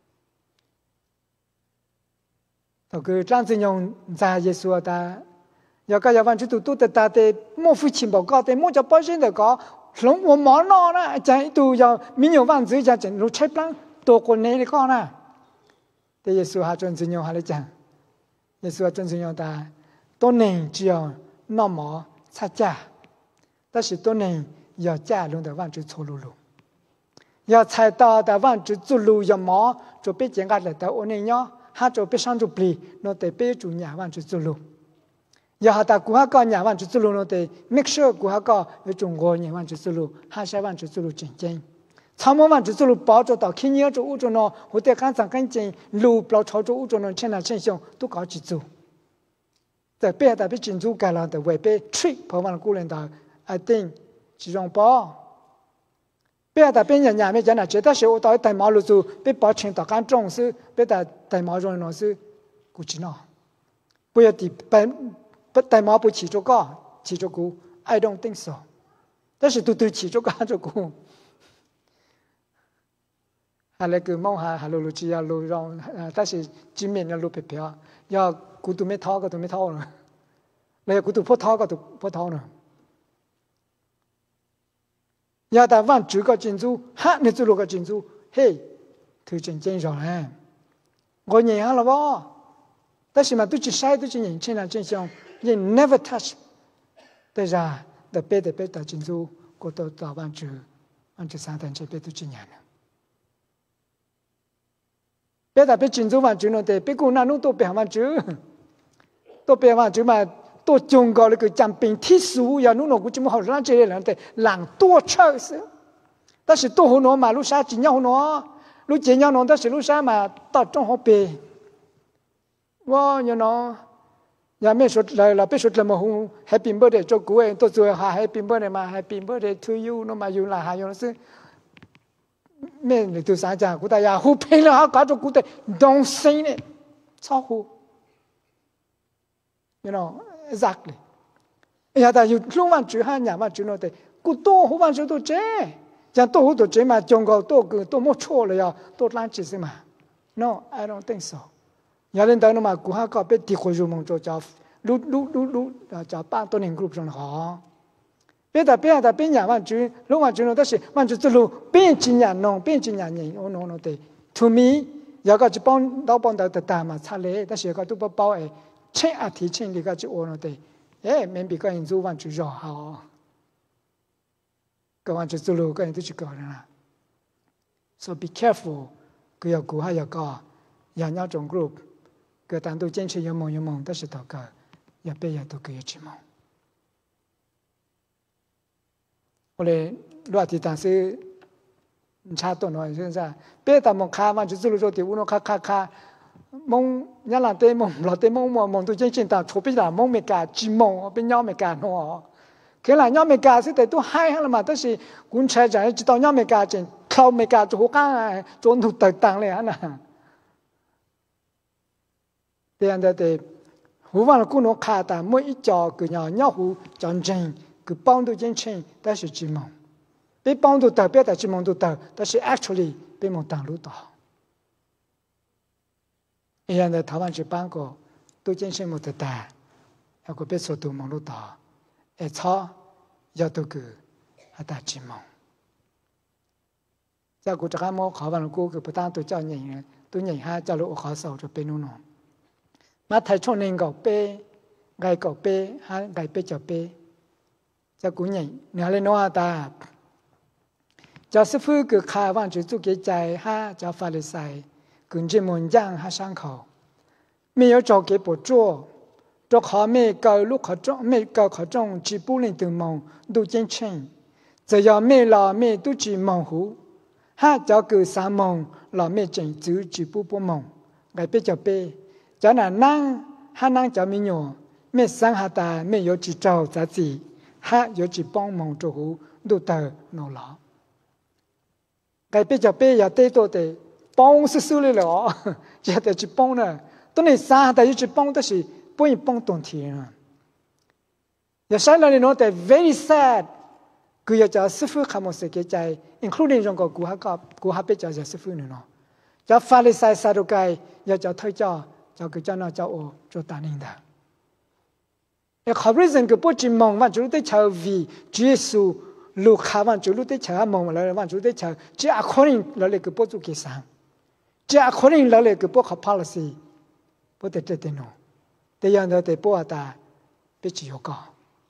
那个张子用在耶稣的，要个要完全都都得他的莫付钱不高的莫叫保险的高，龙我忙了呢，讲都要民有万子讲讲路车plan多过年的高呢。对耶稣还尊重用，还来讲，耶稣还尊重用的，多年只要那么差价，但是多年要加弄的万只错路路，要猜到的万只走路要么就被讲个来的我那样，还就被上就不，那得被主nhà万只走路，要好的古哈个nhà万只走路那得 make sure 古哈个有中国nhà万只走路，还是万只走路真正。他们往这走路包着到，看见这乌中呢，或者刚才跟进路不朝着乌中呢，前来前向都搞起走。在北大被进驻改了的，外边 trip 跑完了过来的，一定集中包。北大边人家没讲那，觉得是我到大马路走，被包全到干重视，北大大马路呢是估计呢，不要地本不大马不起着高，起着高 ，I don't think so。但是都都起着高着高。还那个梦还还路路只要路让，呃，但是前面的路不漂，要古都没掏个都没掏了， 来古都破涛个都破涛呢。要但万主个建筑，哈你做路个建筑，嘿，推荐正常嘞。我认下了喎，但是嘛都只晒都只认清了真相，你 never touch。但是啊，那别的别的建筑，过到到万主，万主三单这别都只认了。别的别建筑万主呢的，别个那弄都别万主，都别万主嘛。都中国那个讲病体书呀，弄那个怎么好让这些人的人多吃些，但是多好弄嘛，路上尽量好弄，路尽量弄，但是路上嘛到中好背，我你弄，也没说来了，别说这么红，Happy birthday 做古诶，都做下 Happy birthday 嘛 ，Happy birthday to you，那嘛有啦，还有是，咩你都啥讲，古代呀，好配了，还搞着古代东西呢，超乎 ，you know。Exactly. 哎呀，但有路万主哈人万主那的，古多好万主都这，像多好多这嘛，中国多个多没错了呀，多烂子是嘛 ？No, I don't think so. 有人到那嘛，古哈个别地会入门做叫路路路路啊，叫八多年 group 上的好。别的别的别人万主，路万主那但是万主之路变几年弄，变几年人，我弄弄的。To me， 有个就帮老帮到的大嘛，差嘞，但是有个都不包诶。请啊提请你个就我那的，哎，免比个人做完就绕好，个完就走路个人都去搞人啦。So be careful， 个要顾还要搞，养那种 group， 个单独坚持有梦有梦，但是到个要别要都个要去梦。我嘞落地当时差多喏，现在别当梦卡完就走路走的，我那卡卡卡。mong nhà làm tê mong là tê mong mong mong tôi trên trên tàu chụp bây giờ mong mấy cả chỉ mong bên nhau mấy cả nó cái là nhau mấy cả sẽ tôi hay hơn mà tôi chỉ cũng chơi giải chỉ tao nhau mấy cả trên khâu mấy cả chỗ cá chỗ nụ tờ tăng lên nè thế anh đây thì hú vào cũng nó khá ta mỗi ít trò cứ nhỏ nhau hú chọn trình cứ帮tôi trên trên đó là chỉ mong bị帮tôi tờ biết là chỉ mong tôi tờ đó là actually bị mong tăng lúc đó现在台湾去办过，都健身没得带，要个别说都忙碌到，一操要都个还打寂寞。在古这个么考完了过个不但都叫人，都人下叫了我考手就被弄弄。马太冲人个背，爱个背，还爱背就背。在古人，你还来弄下打。叫师傅个开完就做给在哈叫法律赛。跟着门将还伤口，没有找给不做，做好没搞路考中，没搞考中，只不能等忙都进城，只要没老没都只忙糊，哈叫个三忙老没正走只不不忙，爱别叫别，叫那难哈难叫没用，没生下大没有只找自己，哈有只帮忙做糊都得努老，爱别叫别要得多的。帮是收来了，只得去帮呢。当你三代一直帮，但是不能帮冬天啊。要晒了你弄得 very sad， 佢要叫师傅看冇事嘅在 ，including 用個顧客個顧客俾叫叫師傅呢咯。叫法律晒晒到計，要叫推教，叫佢叫那叫我做打領的。一好 reason 佢不只忙，完就得求 V 耶穌路下完就得求忙來，完就得求，只阿可能來嚟佢不做嘅生。只可能來嚟個不合 policy， 不得得的喏，這樣的得不大，必須有個。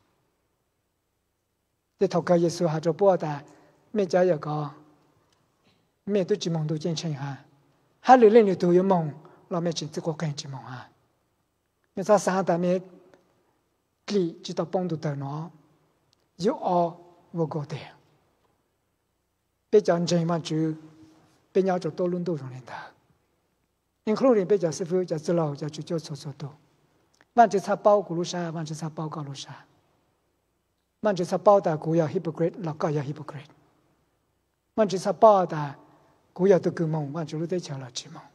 這頭個耶穌下咗不大，咩就有個，咩都只夢都見清下，下嚟嚟你都有夢，老咩只個跟只夢啊，咩在三大咩，佢知道幫到得喏，有我我個的，別講真嘛就。被要做多伦多上来的 ，including 被叫师傅叫知道叫去叫做做多，万只差包古路沙，万只差包高路沙，万只差包的古要 hypocrite， 老高要 hypocrite， 万只差包的古要都个梦，万只路得叫了去梦，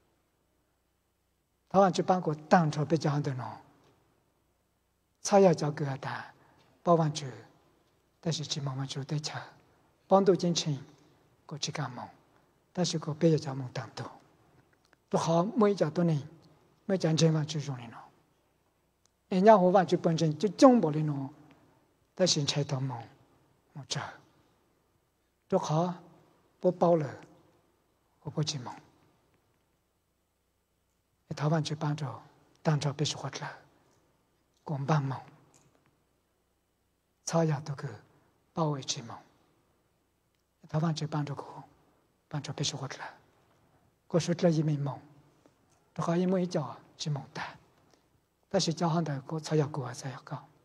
他万只帮过当朝被叫的喏，差要叫个的，包万只，但是去梦万只得叫，帮到进城，过去干梦。但是个别叫梦当多，不好每家都能，每家千万注重的喏。 人家伙话就本身就中不了喏，但是才到梦，我这，都好不包了，我不寂寞。台湾就帮助当朝必须活了，共帮忙，草芽都个包围寂寞。台湾就帮助我，帮助必须活了，我说了一面梦，都好一梦一觉寂寞的，但是交行的我草芽过才要搞。